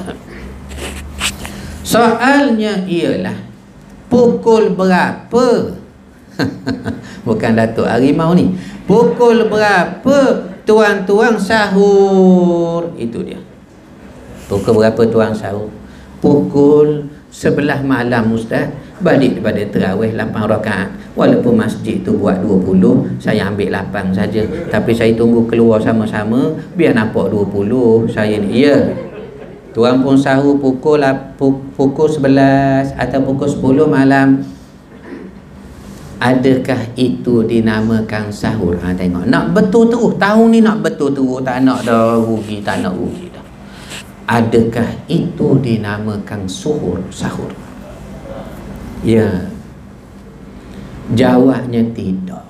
Soalnya ialah pukul berapa? Bukan Datuk Harimau ni. Pukul berapa tuan-tuan sahur? Itu dia. Pukul berapa tuan sahur? Pukul 11 malam Ustaz. Balik daripada terawih 8 rakaat. Walaupun masjid tu buat 20, saya ambil 8 saja. Tapi saya tunggu keluar sama-sama biar nampak 20. Saya ni, ya. Tuan pun sahur pukul 11 atau pukul 10 malam. Adakah itu dinamakan sahur? Tengok. Nak betul terus. Tahun ni nak betul terus. Tak nak dah rugi. Tak nak rugi dah. Adakah itu dinamakan sahur? Ya. Jawabnya tidak.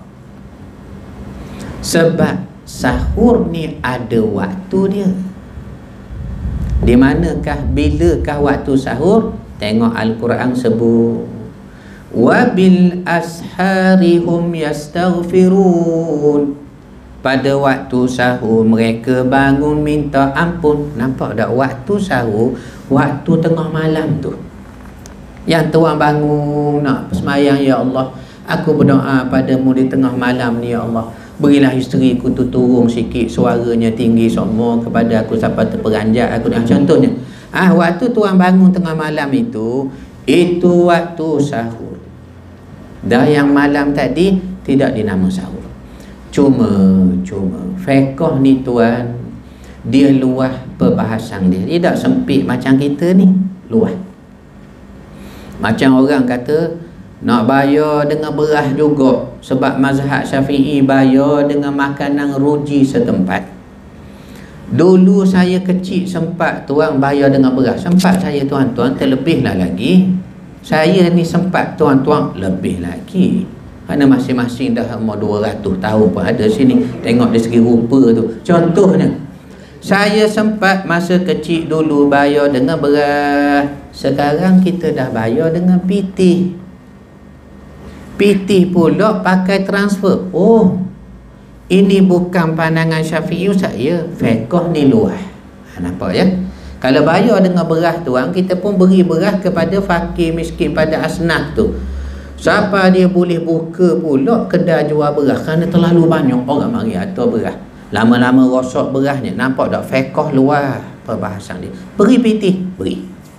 Sebab sahur ni ada waktu dia. Di manakah, bilakah waktu sahur? Tengok Al-Quran sebut. Wabil asharihum yastaghfirun. Pada waktu sahur mereka bangun minta ampun. Nampak tak waktu sahur? Waktu tengah malam tu. Yang tuan bangun nak sembahyang, ya Allah, aku berdoa padamu di tengah malam ni, ya Allah, berilah isteriku tu turun sikit suaranya tinggi semua kepada aku sampai terperanjat aku. Contohnya, waktu tuan bangun tengah malam itu waktu sahur. Dah yang malam tadi tidak dinama sahur. Cuma fiqh ni tuan, dia luas perbahasan dia. Dia tak sempit macam kita ni, luas. Macam orang kata nak bayar dengan beras juga, sebab mazhab Syafi'i bayar dengan makanan ruji setempat. Dulu saya kecil sempat tuan bayar dengan beras. Sempat saya tuan-tuan, terlebihlah lagi. Saya ni sempat tuan-tuan lebih lagi. Kerana masing-masing dah umur 200 tahun pun ada sini. Tengok dari segi rupa tu. Contohnya, saya sempat masa kecil dulu bayar dengan beras. Sekarang kita dah bayar dengan pitih. Pitih pula pakai transfer. Oh, ini bukan pandangan Syafi'i saya. Fiqh ni luas. Nampak ya? Kalau bayar dengan beras tuan, kita pun beri beras kepada fakir miskin pada asnaf tu. Siapa dia boleh buka pula kedai jual beras, kerana terlalu banyak orang mari atur beras. Lama-lama rosak berasnya. Nampak tak? Fiqh luar perbahasan dia. Beri pitih, beri.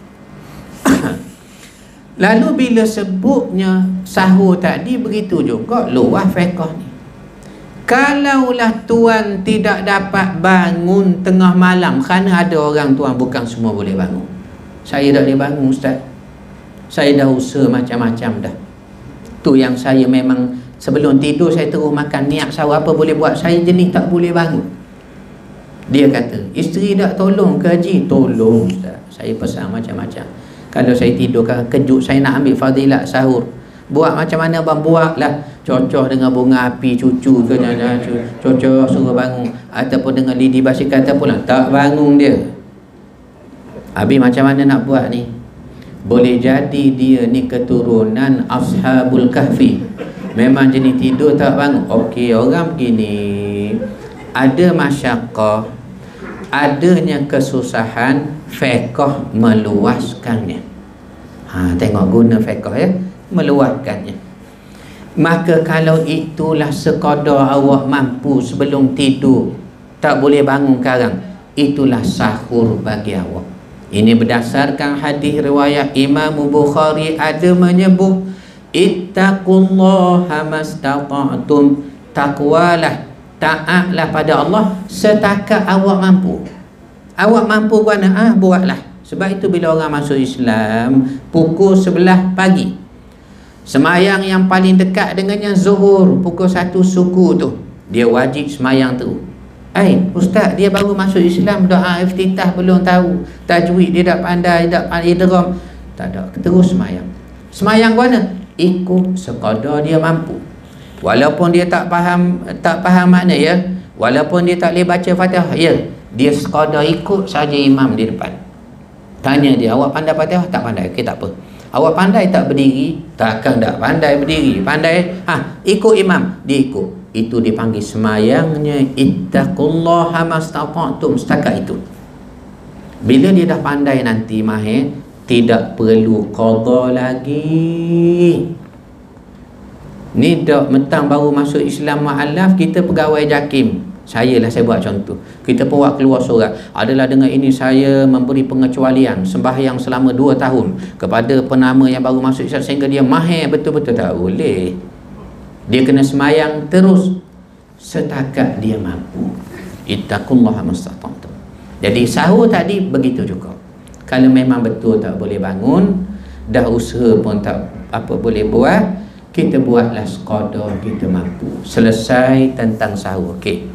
Lalu bila sebutnya sahur tadi, begitu juga luar fiqh ni. Kalaulah tuan tidak dapat bangun tengah malam, kerana ada orang tuan bukan semua boleh bangun. Saya tak boleh bangun Ustaz. Saya dah usaha macam-macam dah. Tu yang saya memang sebelum tidur saya terus makan niat sahur apa boleh buat. Saya jenis tak boleh bangun. Dia kata, isteri tak tolong ke Haji? Tolong Ustaz. Saya pesan macam-macam. Kalau saya tidur kejut, saya nak ambil fadilat sahur. Buat macam mana abang buat lah, cocok dengan bunga api cucu ke, cocok suruh bangun, ataupun dengan lidi basikal ataupun lah, tak bangun dia. Habis macam mana nak buat ni? Boleh jadi dia ni keturunan Ashabul Kahfi, memang jenis tidur tak bangun. Okey, orang begini ada masyaqqah, adanya kesusahan, fiqh meluaskannya. Tengok guna fiqh ya, meluaskannya. Maka kalau itulah sekadar awak mampu sebelum tidur, tak boleh bangun karang, itulah sahur bagi awak. Ini berdasarkan hadis riwayat Imam Bukhari, ada menyebut ittaqullaha mastata'tum, takwalah, taatlah pada Allah setakat awak mampu. Awak mampu ke mana? Buatlah. Sebab itu bila orang masuk Islam pukul 11 pagi, semayang yang paling dekat dengannya zuhur, pukul 1 suku tu, dia wajib semayang tu. Ustaz, dia baru masuk Islam, doa iftitah belum tahu, tajwid dia tak pandai, tak idgham, tak ada, terus semayang. Semayang ke mana? Ikut sekadar dia mampu. Walaupun dia tak faham makna ya, walaupun dia tak boleh baca Fatihah ya, dia sekadar ikut saja imam di depan. Tanya dia, awak pandai Fatihah? Tak pandai. Okey, tak apa. Awak pandai tak berdiri? Takkan tak pandai berdiri. Pandai? Ikut imam. Dia ikut. Itu dipanggil semayangnya ittaqullaha mastata'tum, setakat itu. Bila dia dah pandai nanti mahir, tidak perlu qada lagi. Ni dak mentang baru masuk Islam ma'alaf, kita pegawai JAKIM. Saya buat contoh. Kita buat keluar surat, adalah dengan ini saya memberi pengecualian sembahyang selama 2 tahun kepada penama yang baru masuk Islam sehingga dia mahir betul-betul. Tak boleh. Dia kena semayang terus setakat dia mampu. Ittaqullaha mastata'tum. Jadi sahur tadi begitu juga. Kalau memang betul tak boleh bangun, dah usaha pun tak apa boleh buat, kita buatlah sekadar kita mampu. Selesai tentang sahur. Okey.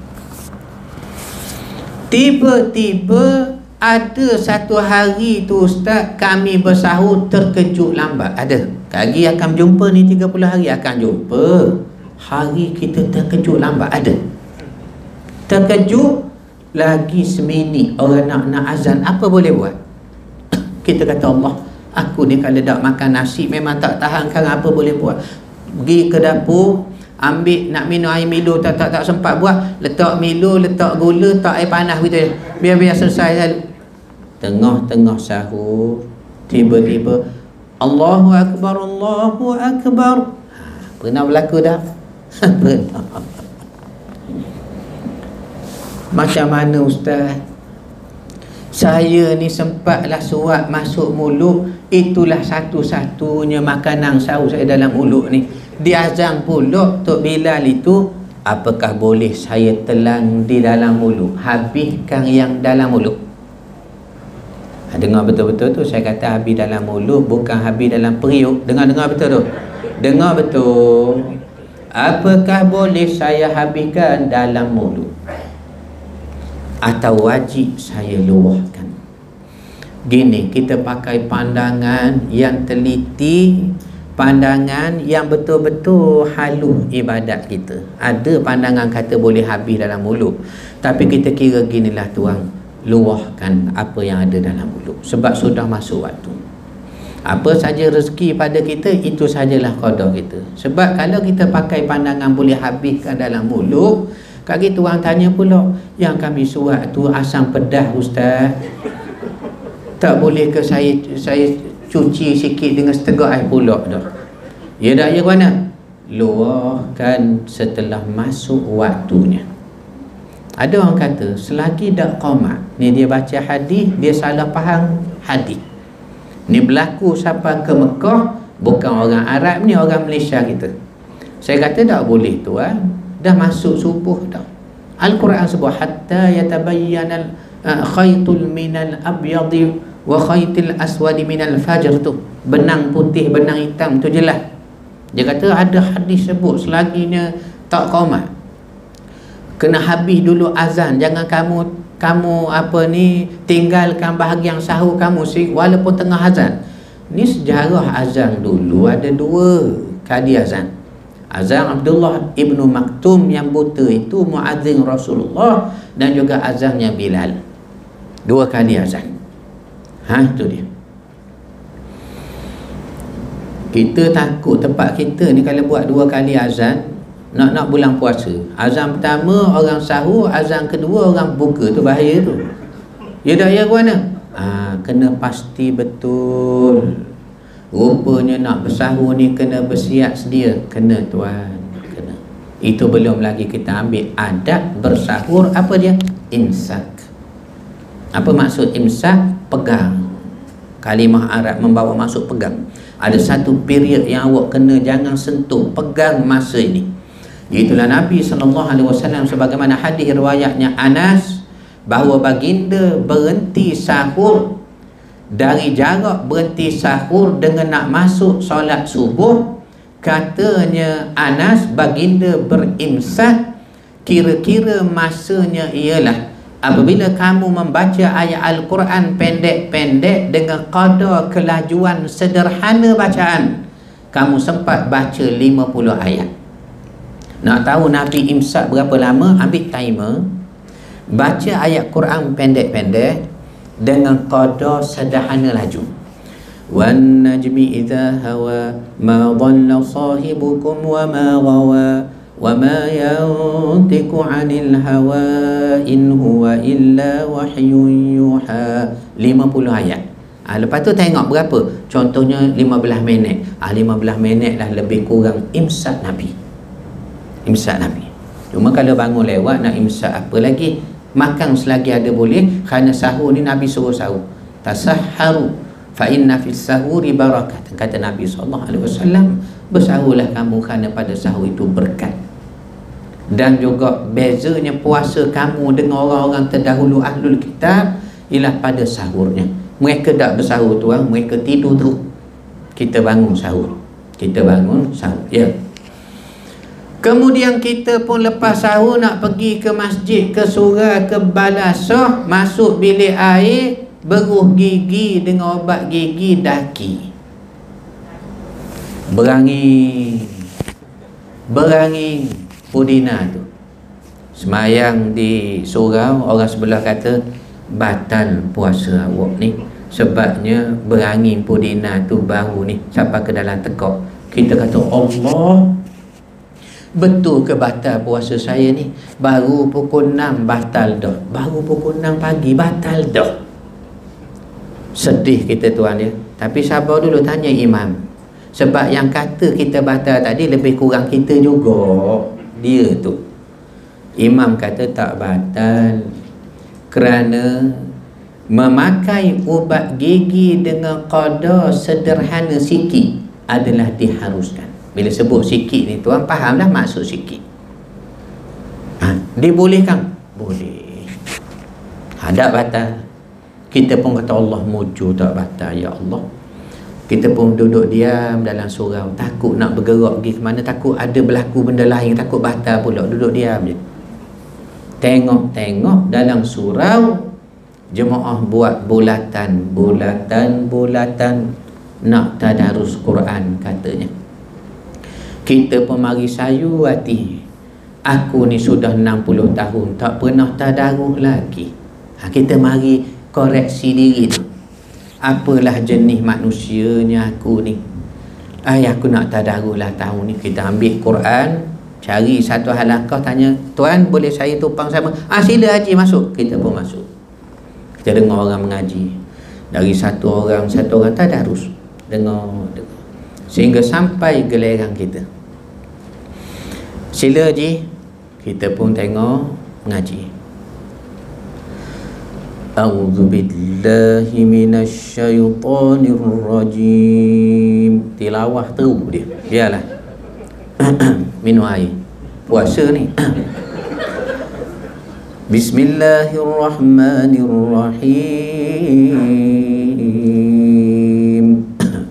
Tiba-tiba ada satu hari tu Ustaz, kami bersahur terkejut lambat. Ada. Kali akan jumpa ni 30 hari akan jumpa. Hari kita terkejut lambat. Ada. Terkejut lagi seminit orang nak azan, apa boleh buat? Kita kata, Allah, aku ni kalau tak makan nasi memang tak tahan, kan apa boleh buat? Pergi ke dapur, ambil nak minum air Milo, tak sempat buat, letak Milo, letak gula, letak air panas gitu, biar selesai lalu. Tengah-tengah sahur tiba-tiba Allahu Akbar, Allahu Akbar. Pernah berlaku dah? Pernah. Macam mana Ustaz? Saya ni sempatlah suap masuk mulut, itulah satu-satunya makanan sahur saya dalam mulut ni. Diazan pula Tok Bilal itu, apakah boleh saya telan di dalam mulut, habiskan yang dalam mulut? Dengar betul-betul tu, saya kata habis dalam mulut, bukan habis dalam periuk. Dengar betul tu. Dengar betul. Apakah boleh saya habiskan dalam mulut, atau wajib saya luahkan? Gini, kita pakai pandangan yang teliti, pandangan yang betul-betul halus ibadat kita. Ada pandangan kata boleh habis dalam mulut, tapi kita kira ginilah tuan, luahkan apa yang ada dalam mulut, sebab sudah masuk waktu. Apa saja rezeki pada kita, itu sajalah qada kita. Sebab kalau kita pakai pandangan boleh habiskan dalam mulut, kaki tuan tanya pula, yang kami suat tu asam pedas Ustaz, tak boleh ke saya cuci sikit dengan setegak air pula dah? Ya dah, ya mana? Luahkan setelah masuk waktunya. Ada orang kata selagi dak qamat, ni dia baca hadis, dia salah faham hadis. Ni berlaku sampai ke Mekah, bukan orang Arab ni, orang Malaysia kita. Saya kata tak boleh tuan, dah masuk subuh dah. Al-Quran sebut hatta yatabayyana khaytul minal abyadi wa khaytil aswadi minal fajr tu. Benang putih, benang hitam tu jelas. Dia kata ada hadis sebut selaginya tak qamat, kena habis dulu azan. Jangan kamu apa ni tinggalkan bahagian sahur kamu walaupun tengah azan. Ni sejarah azan dulu ada dua. kadi azan. Azan Abdullah ibnu Maktum yang buta itu muadzin Rasulullah, dan juga azannya Bilal. 2 kali azan. Itu dia. Kita takut tempat kita ni kalau buat 2 kali azan nak bulan puasa. Azan pertama orang sahur, azan kedua orang buka, tu bahaya tu. Ya dah, ya ke mana? Kena pasti betul. Rupanya nak bersahur ni kena bersiap sedia. Kena tuan, kena. Itu belum lagi kita ambil adab bersahur. Apa dia? Imsak. Apa maksud imsak? Pegang. Kalimah Arab membawa maksud pegang. Ada satu period yang awak kena jangan sentuh, pegang masa ini. Itulah Nabi SAW sebagaimana hadis riwayatnya Anas, bahawa baginda berhenti sahur, dari jarak berhenti sahur dengan nak masuk solat subuh. Katanya Anas, baginda berimsak, kira-kira masanya ialah apabila kamu membaca ayat Al-Quran pendek-pendek dengan qadar kelajuan sederhana bacaan, kamu sempat baca 50 ayat. Nak tahu Nabi imsak berapa lama? Ambil timer, baca ayat Quran pendek-pendek dengan qadar sederhana laju. Wan najmi idza hawa ma dhalla sahibukum wa ma ghawa wa ma yantiqu 'anil hawa in huwa illa wahyun yuha. 50 ayat. Lepas tu tengok berapa? Contohnya 15 minit. 15 minit lah lebih kurang imsak Nabi. Imsak Nabi. Cuma kalau bangun lewat nak imsak apa lagi? Makan selagi ada boleh, kerana sahur ni Nabi suruh sahur. Tasahharu fa inna fis sahuri barakat. Kata Nabi SAW, bersahurlah kamu kerana pada sahur itu berkat. Dan juga bezanya puasa kamu dengan orang-orang terdahulu ahlul kitab ialah pada sahurnya. Mereka tak bersahur tuan, mereka tidur terus. Kita bangun sahur. Kita bangun sahur. Ya. Kemudian kita pun lepas sahur nak pergi ke masjid, ke surau, ke balasah, masuk bilik air, beruh gigi dengan obat gigi daki. Berangi pudina tu. Semayang di surau, orang sebelah kata batal puasa awak ni, sebabnya berangi pudina tu baru ni sampai ke dalam tekak. Kita kata, Allah, betul ke batal puasa saya ni? Baru pukul 6 batal dah. Baru pukul 6 pagi batal dah. Sedih kita tuan ya. Tapi sabar dulu, tanya imam. Sebab yang kata kita batal tadi lebih kurang kita juga. Dia tu. Imam kata tak batal kerana memakai ubat gigi dengan qadar sederhana sikit adalah diharuskan. Bila sebut sikit ni tuan fahamlah maksud sikit. Dibolehkan? Boleh. Tak batal. Kita pun kata Allah mujur tak batal ya Allah. Kita pun duduk diam dalam surau, takut nak bergerak pergi ke mana, takut ada berlaku benda lain, takut batal pula, duduk diam je. Tengok-tengok dalam surau jemaah buat bulatan nak tadarus Quran katanya. Kita pun mari sayu hati. Aku ni sudah 60 tahun tak pernah tadarus lagi. Kita mari koreksi diri tu. Apalah jenis manusianya aku ni. Aku nak tadarus lah tahun ni. Kita ambil Quran, cari satu halaqah, tanya, tuan boleh saya tumpang sama? Sila haji masuk. Kita pun masuk. Kita dengar orang mengaji. Dari satu orang tadarus. Dengar. Sehingga sampai giliran kita. Sila Haji. Kita pun tengok mengaji. A'udzu billahi minasyaitonir rajim. Tilawah terus dia. Biarlah. Minum air. Puasa ni. Bismillahirrahmanirrahim.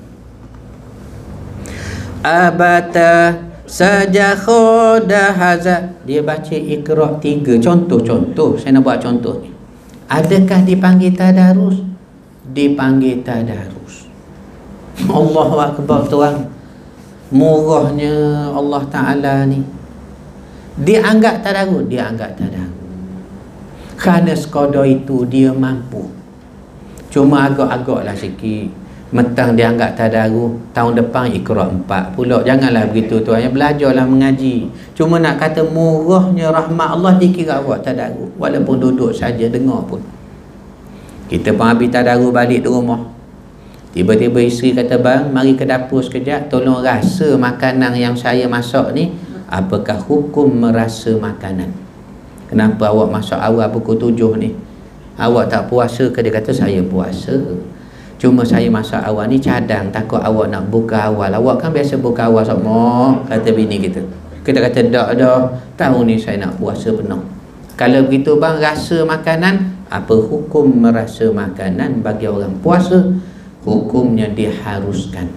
Abata saja khoda haza. Dia baca Iqra 3. Contoh-contoh. Saya nak buat contoh ni. Adakah dipanggil tadarus? Dipanggil tadarus. Allahu Akbar tuan. murahnya Allah Ta'ala ni. Dia anggap tadarus, dia anggap tadarus. Kerana sekadar itu dia mampu. Cuma agak-agaklah sikit. Metang dia anggap tadarus, tahun depan Iqra 4 pula. Janganlah begitu tuan, belajarlah mengaji. Cuma nak kata murahnya rahmat Allah dikira awak tadarus, walaupun duduk saja dengar pun. Kita pun habis tadarus balik di rumah, tiba-tiba isteri kata, bang, mari ke dapur sekejap, tolong rasa makanan yang saya masak ni. Apakah hukum merasa makanan? Kenapa awak masak awal pukul 7 ni? Awak tak puasa ke? Dia kata, saya puasa, cuma saya masak awal ni cadang, takut awak nak buka awal. Awak kan biasa buka awal semua, kata bini kita. Kita kata, tak dah, tahun ni saya nak puasa penuh. Kalau begitu bang, rasa makanan, apa hukum merasa makanan bagi orang puasa? Hukumnya diharuskan.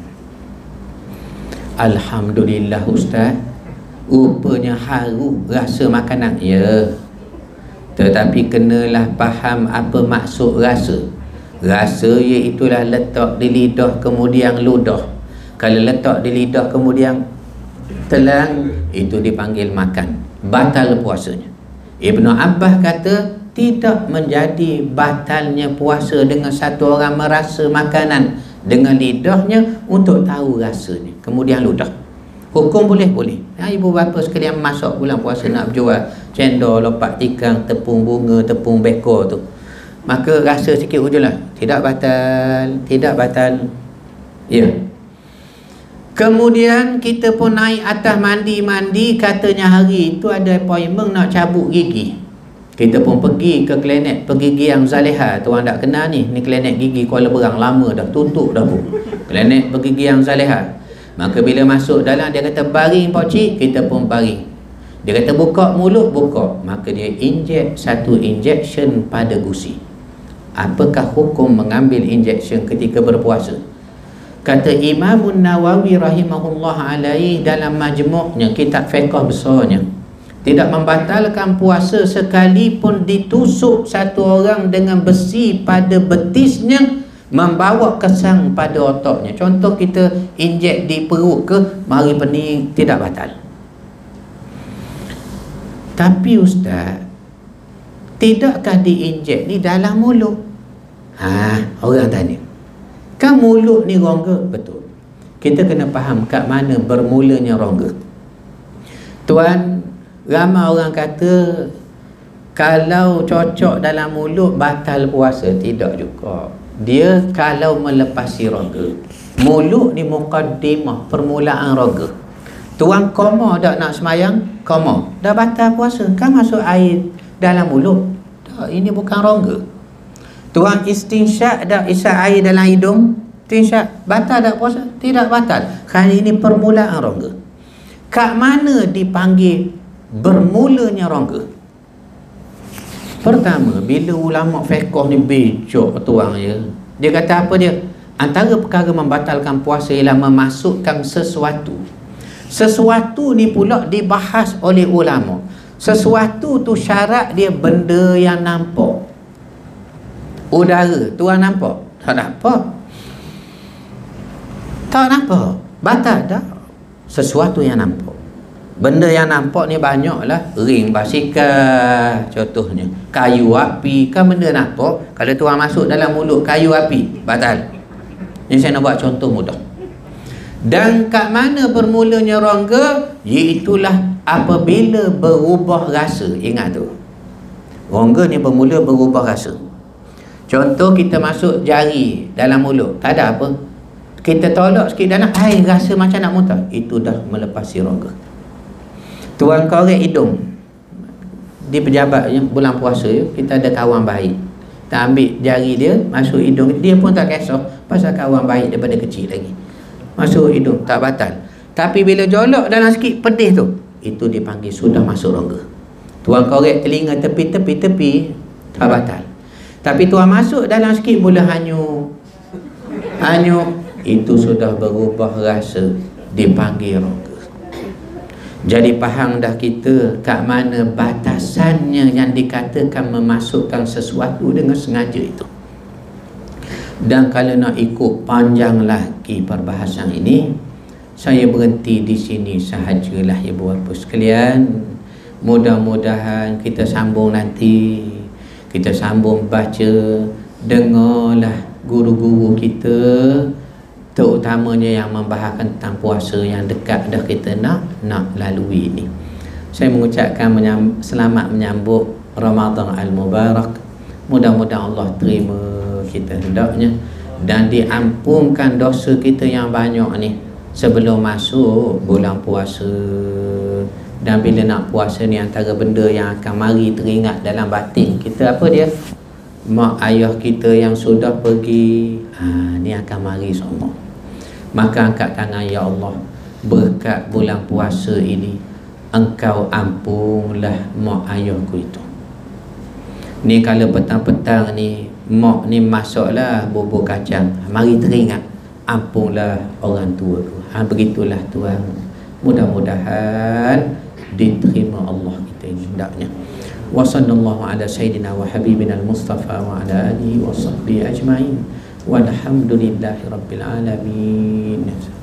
Alhamdulillah ustaz, rupanya haru rasa makanan. Ya, tetapi kenalah faham apa maksud rasa. Rasa iaitulah letak di lidah kemudian ludah. Kalau letak di lidah kemudian telan, itu dipanggil makan, batal puasanya. Ibnu Abbas kata, tidak menjadi batalnya puasa dengan satu orang merasa makanan dengan lidahnya untuk tahu rasanya kemudian ludah. Hukum boleh. Ibu bapa sekalian masuk bulan puasa nak berjual cendol, lopak ikan, tepung bunga, tepung beko tu, maka rasa sikit ujunglah, tidak batal. Ya. Kemudian kita pun naik atas mandi, katanya hari itu ada appointment nak cabut gigi. Kita pun pergi ke klinik pergigian Zaleha. Tuan tak kenal ni klinik gigi Kuala Berang, lama dah, tutup dah pun. Klinik pergigian Zaleha. Maka bila masuk dalam, dia kata, baring pakcik, kita pun baring. Dia kata, buka mulut, buka. Maka dia injek satu injection pada gusi. Apakah hukum mengambil injection ketika berpuasa? Kata Imam Nawawi rahimahullah alaih dalam majmu'nya, kitab fiqh besarnya, tidak membatalkan puasa sekalipun ditusuk satu orang dengan besi pada betisnya, membawa kesan pada otaknya. Contoh kita injek di perut ke, mari pening, tidak batal. Tapi ustaz, tidakkah diinjek ni dalam mulut? Orang tanya, kan mulut ni rongga? Betul. Kita kena faham kat mana bermulanya rongga. Tuan, ramai orang kata kalau cocok dalam mulut batal puasa. Tidak juga. Dia kalau melepasi rongga. Mulut ni muqaddimah, permulaan rongga. Tuan koma tak nak semayang, koma, dah batal puasa. Kan masuk air dalam mulut. Tak, ini bukan rongga. Tuan istinsyak dah, isap air dalam hidung, istinsyak, batal tak puasa? Tidak batal. Kerana ini permulaan rongga. Kat mana dipanggil bermulanya rongga? Pertama, bila ulama fiqh ni bijak tuang ya, dia kata apa dia? Antara perkara membatalkan puasa ialah memasukkan sesuatu. Sesuatu ni pula dibahas oleh ulama. Sesuatu tu syarat dia benda yang nampak. Udara, tuan nampak? Tak nampak. Tak nampak, batal tak? Sesuatu yang nampak. Benda yang nampak ni banyaklah. Ring basikal contohnya, kayu api, kan benda nampak. Kalau tuan masuk dalam mulut kayu api, batal. Ini saya nak buat contoh mudah. Dan kat mana bermulanya rongga? Iaitulah apabila berubah rasa. Ingat tu, rongga ni bermula berubah rasa. Contoh kita masuk jari dalam mulut, tak ada apa, kita tolak sikit dalam air, rasa macam nak muntah, itu dah melepasi rongga. Tuan korek hidung di pejabat yang bulan puasa, kita ada kawan baik, kita ambil jari dia masuk hidung, dia pun tak kisah pasal kawan baik daripada kecil lagi, masuk hidung, tak batal. Tapi bila jolok dalam sikit pedih tu, itu dipanggil sudah masuk rongga. Tuan korek telinga tepi, tak batal. Tapi tuan masuk dalam sikit mula hanyut, itu sudah berubah rasa, dipanggil rongga. Jadi faham dah kita kat mana batasannya yang dikatakan memasukkan sesuatu dengan sengaja itu. Dan kalau nak ikut panjang lagi perbahasan ini, Saya berhenti di sini sahajalah ibu bapa sekalian. Mudah-mudahan kita sambung nanti, kita sambung baca, dengarlah guru-guru kita, terutamanya yang membahaskan tentang puasa yang dekat dah kita nak lalui ini. Saya mengucapkan selamat menyambut Ramadan Al-Mubarak. Mudah-mudahan Allah terima kita hendaknya dan diampunkan dosa kita yang banyak ni sebelum masuk bulan puasa. Dan bila nak puasa ni, antara benda yang akan mari teringat dalam batin kita apa dia? Mak ayah kita yang sudah pergi, ni akan mari semua. Maka angkat tangan, ya Allah, berkat bulan puasa ini Engkau ampunlah mak ayahku itu. Ni kalau petang-petang ni mak ni masuklah bubur kacang, mari teringat, ampunlah orang tua tu. Begitulah Tuhan. Mudah-mudahan diterima Allah kita ini hendaknya. Wa sallallahu ala sayyidina wa habibina al-Mustafa wa ala alihi wa sahbihi ajma'in. Walhamdulillahi rabbil alamin.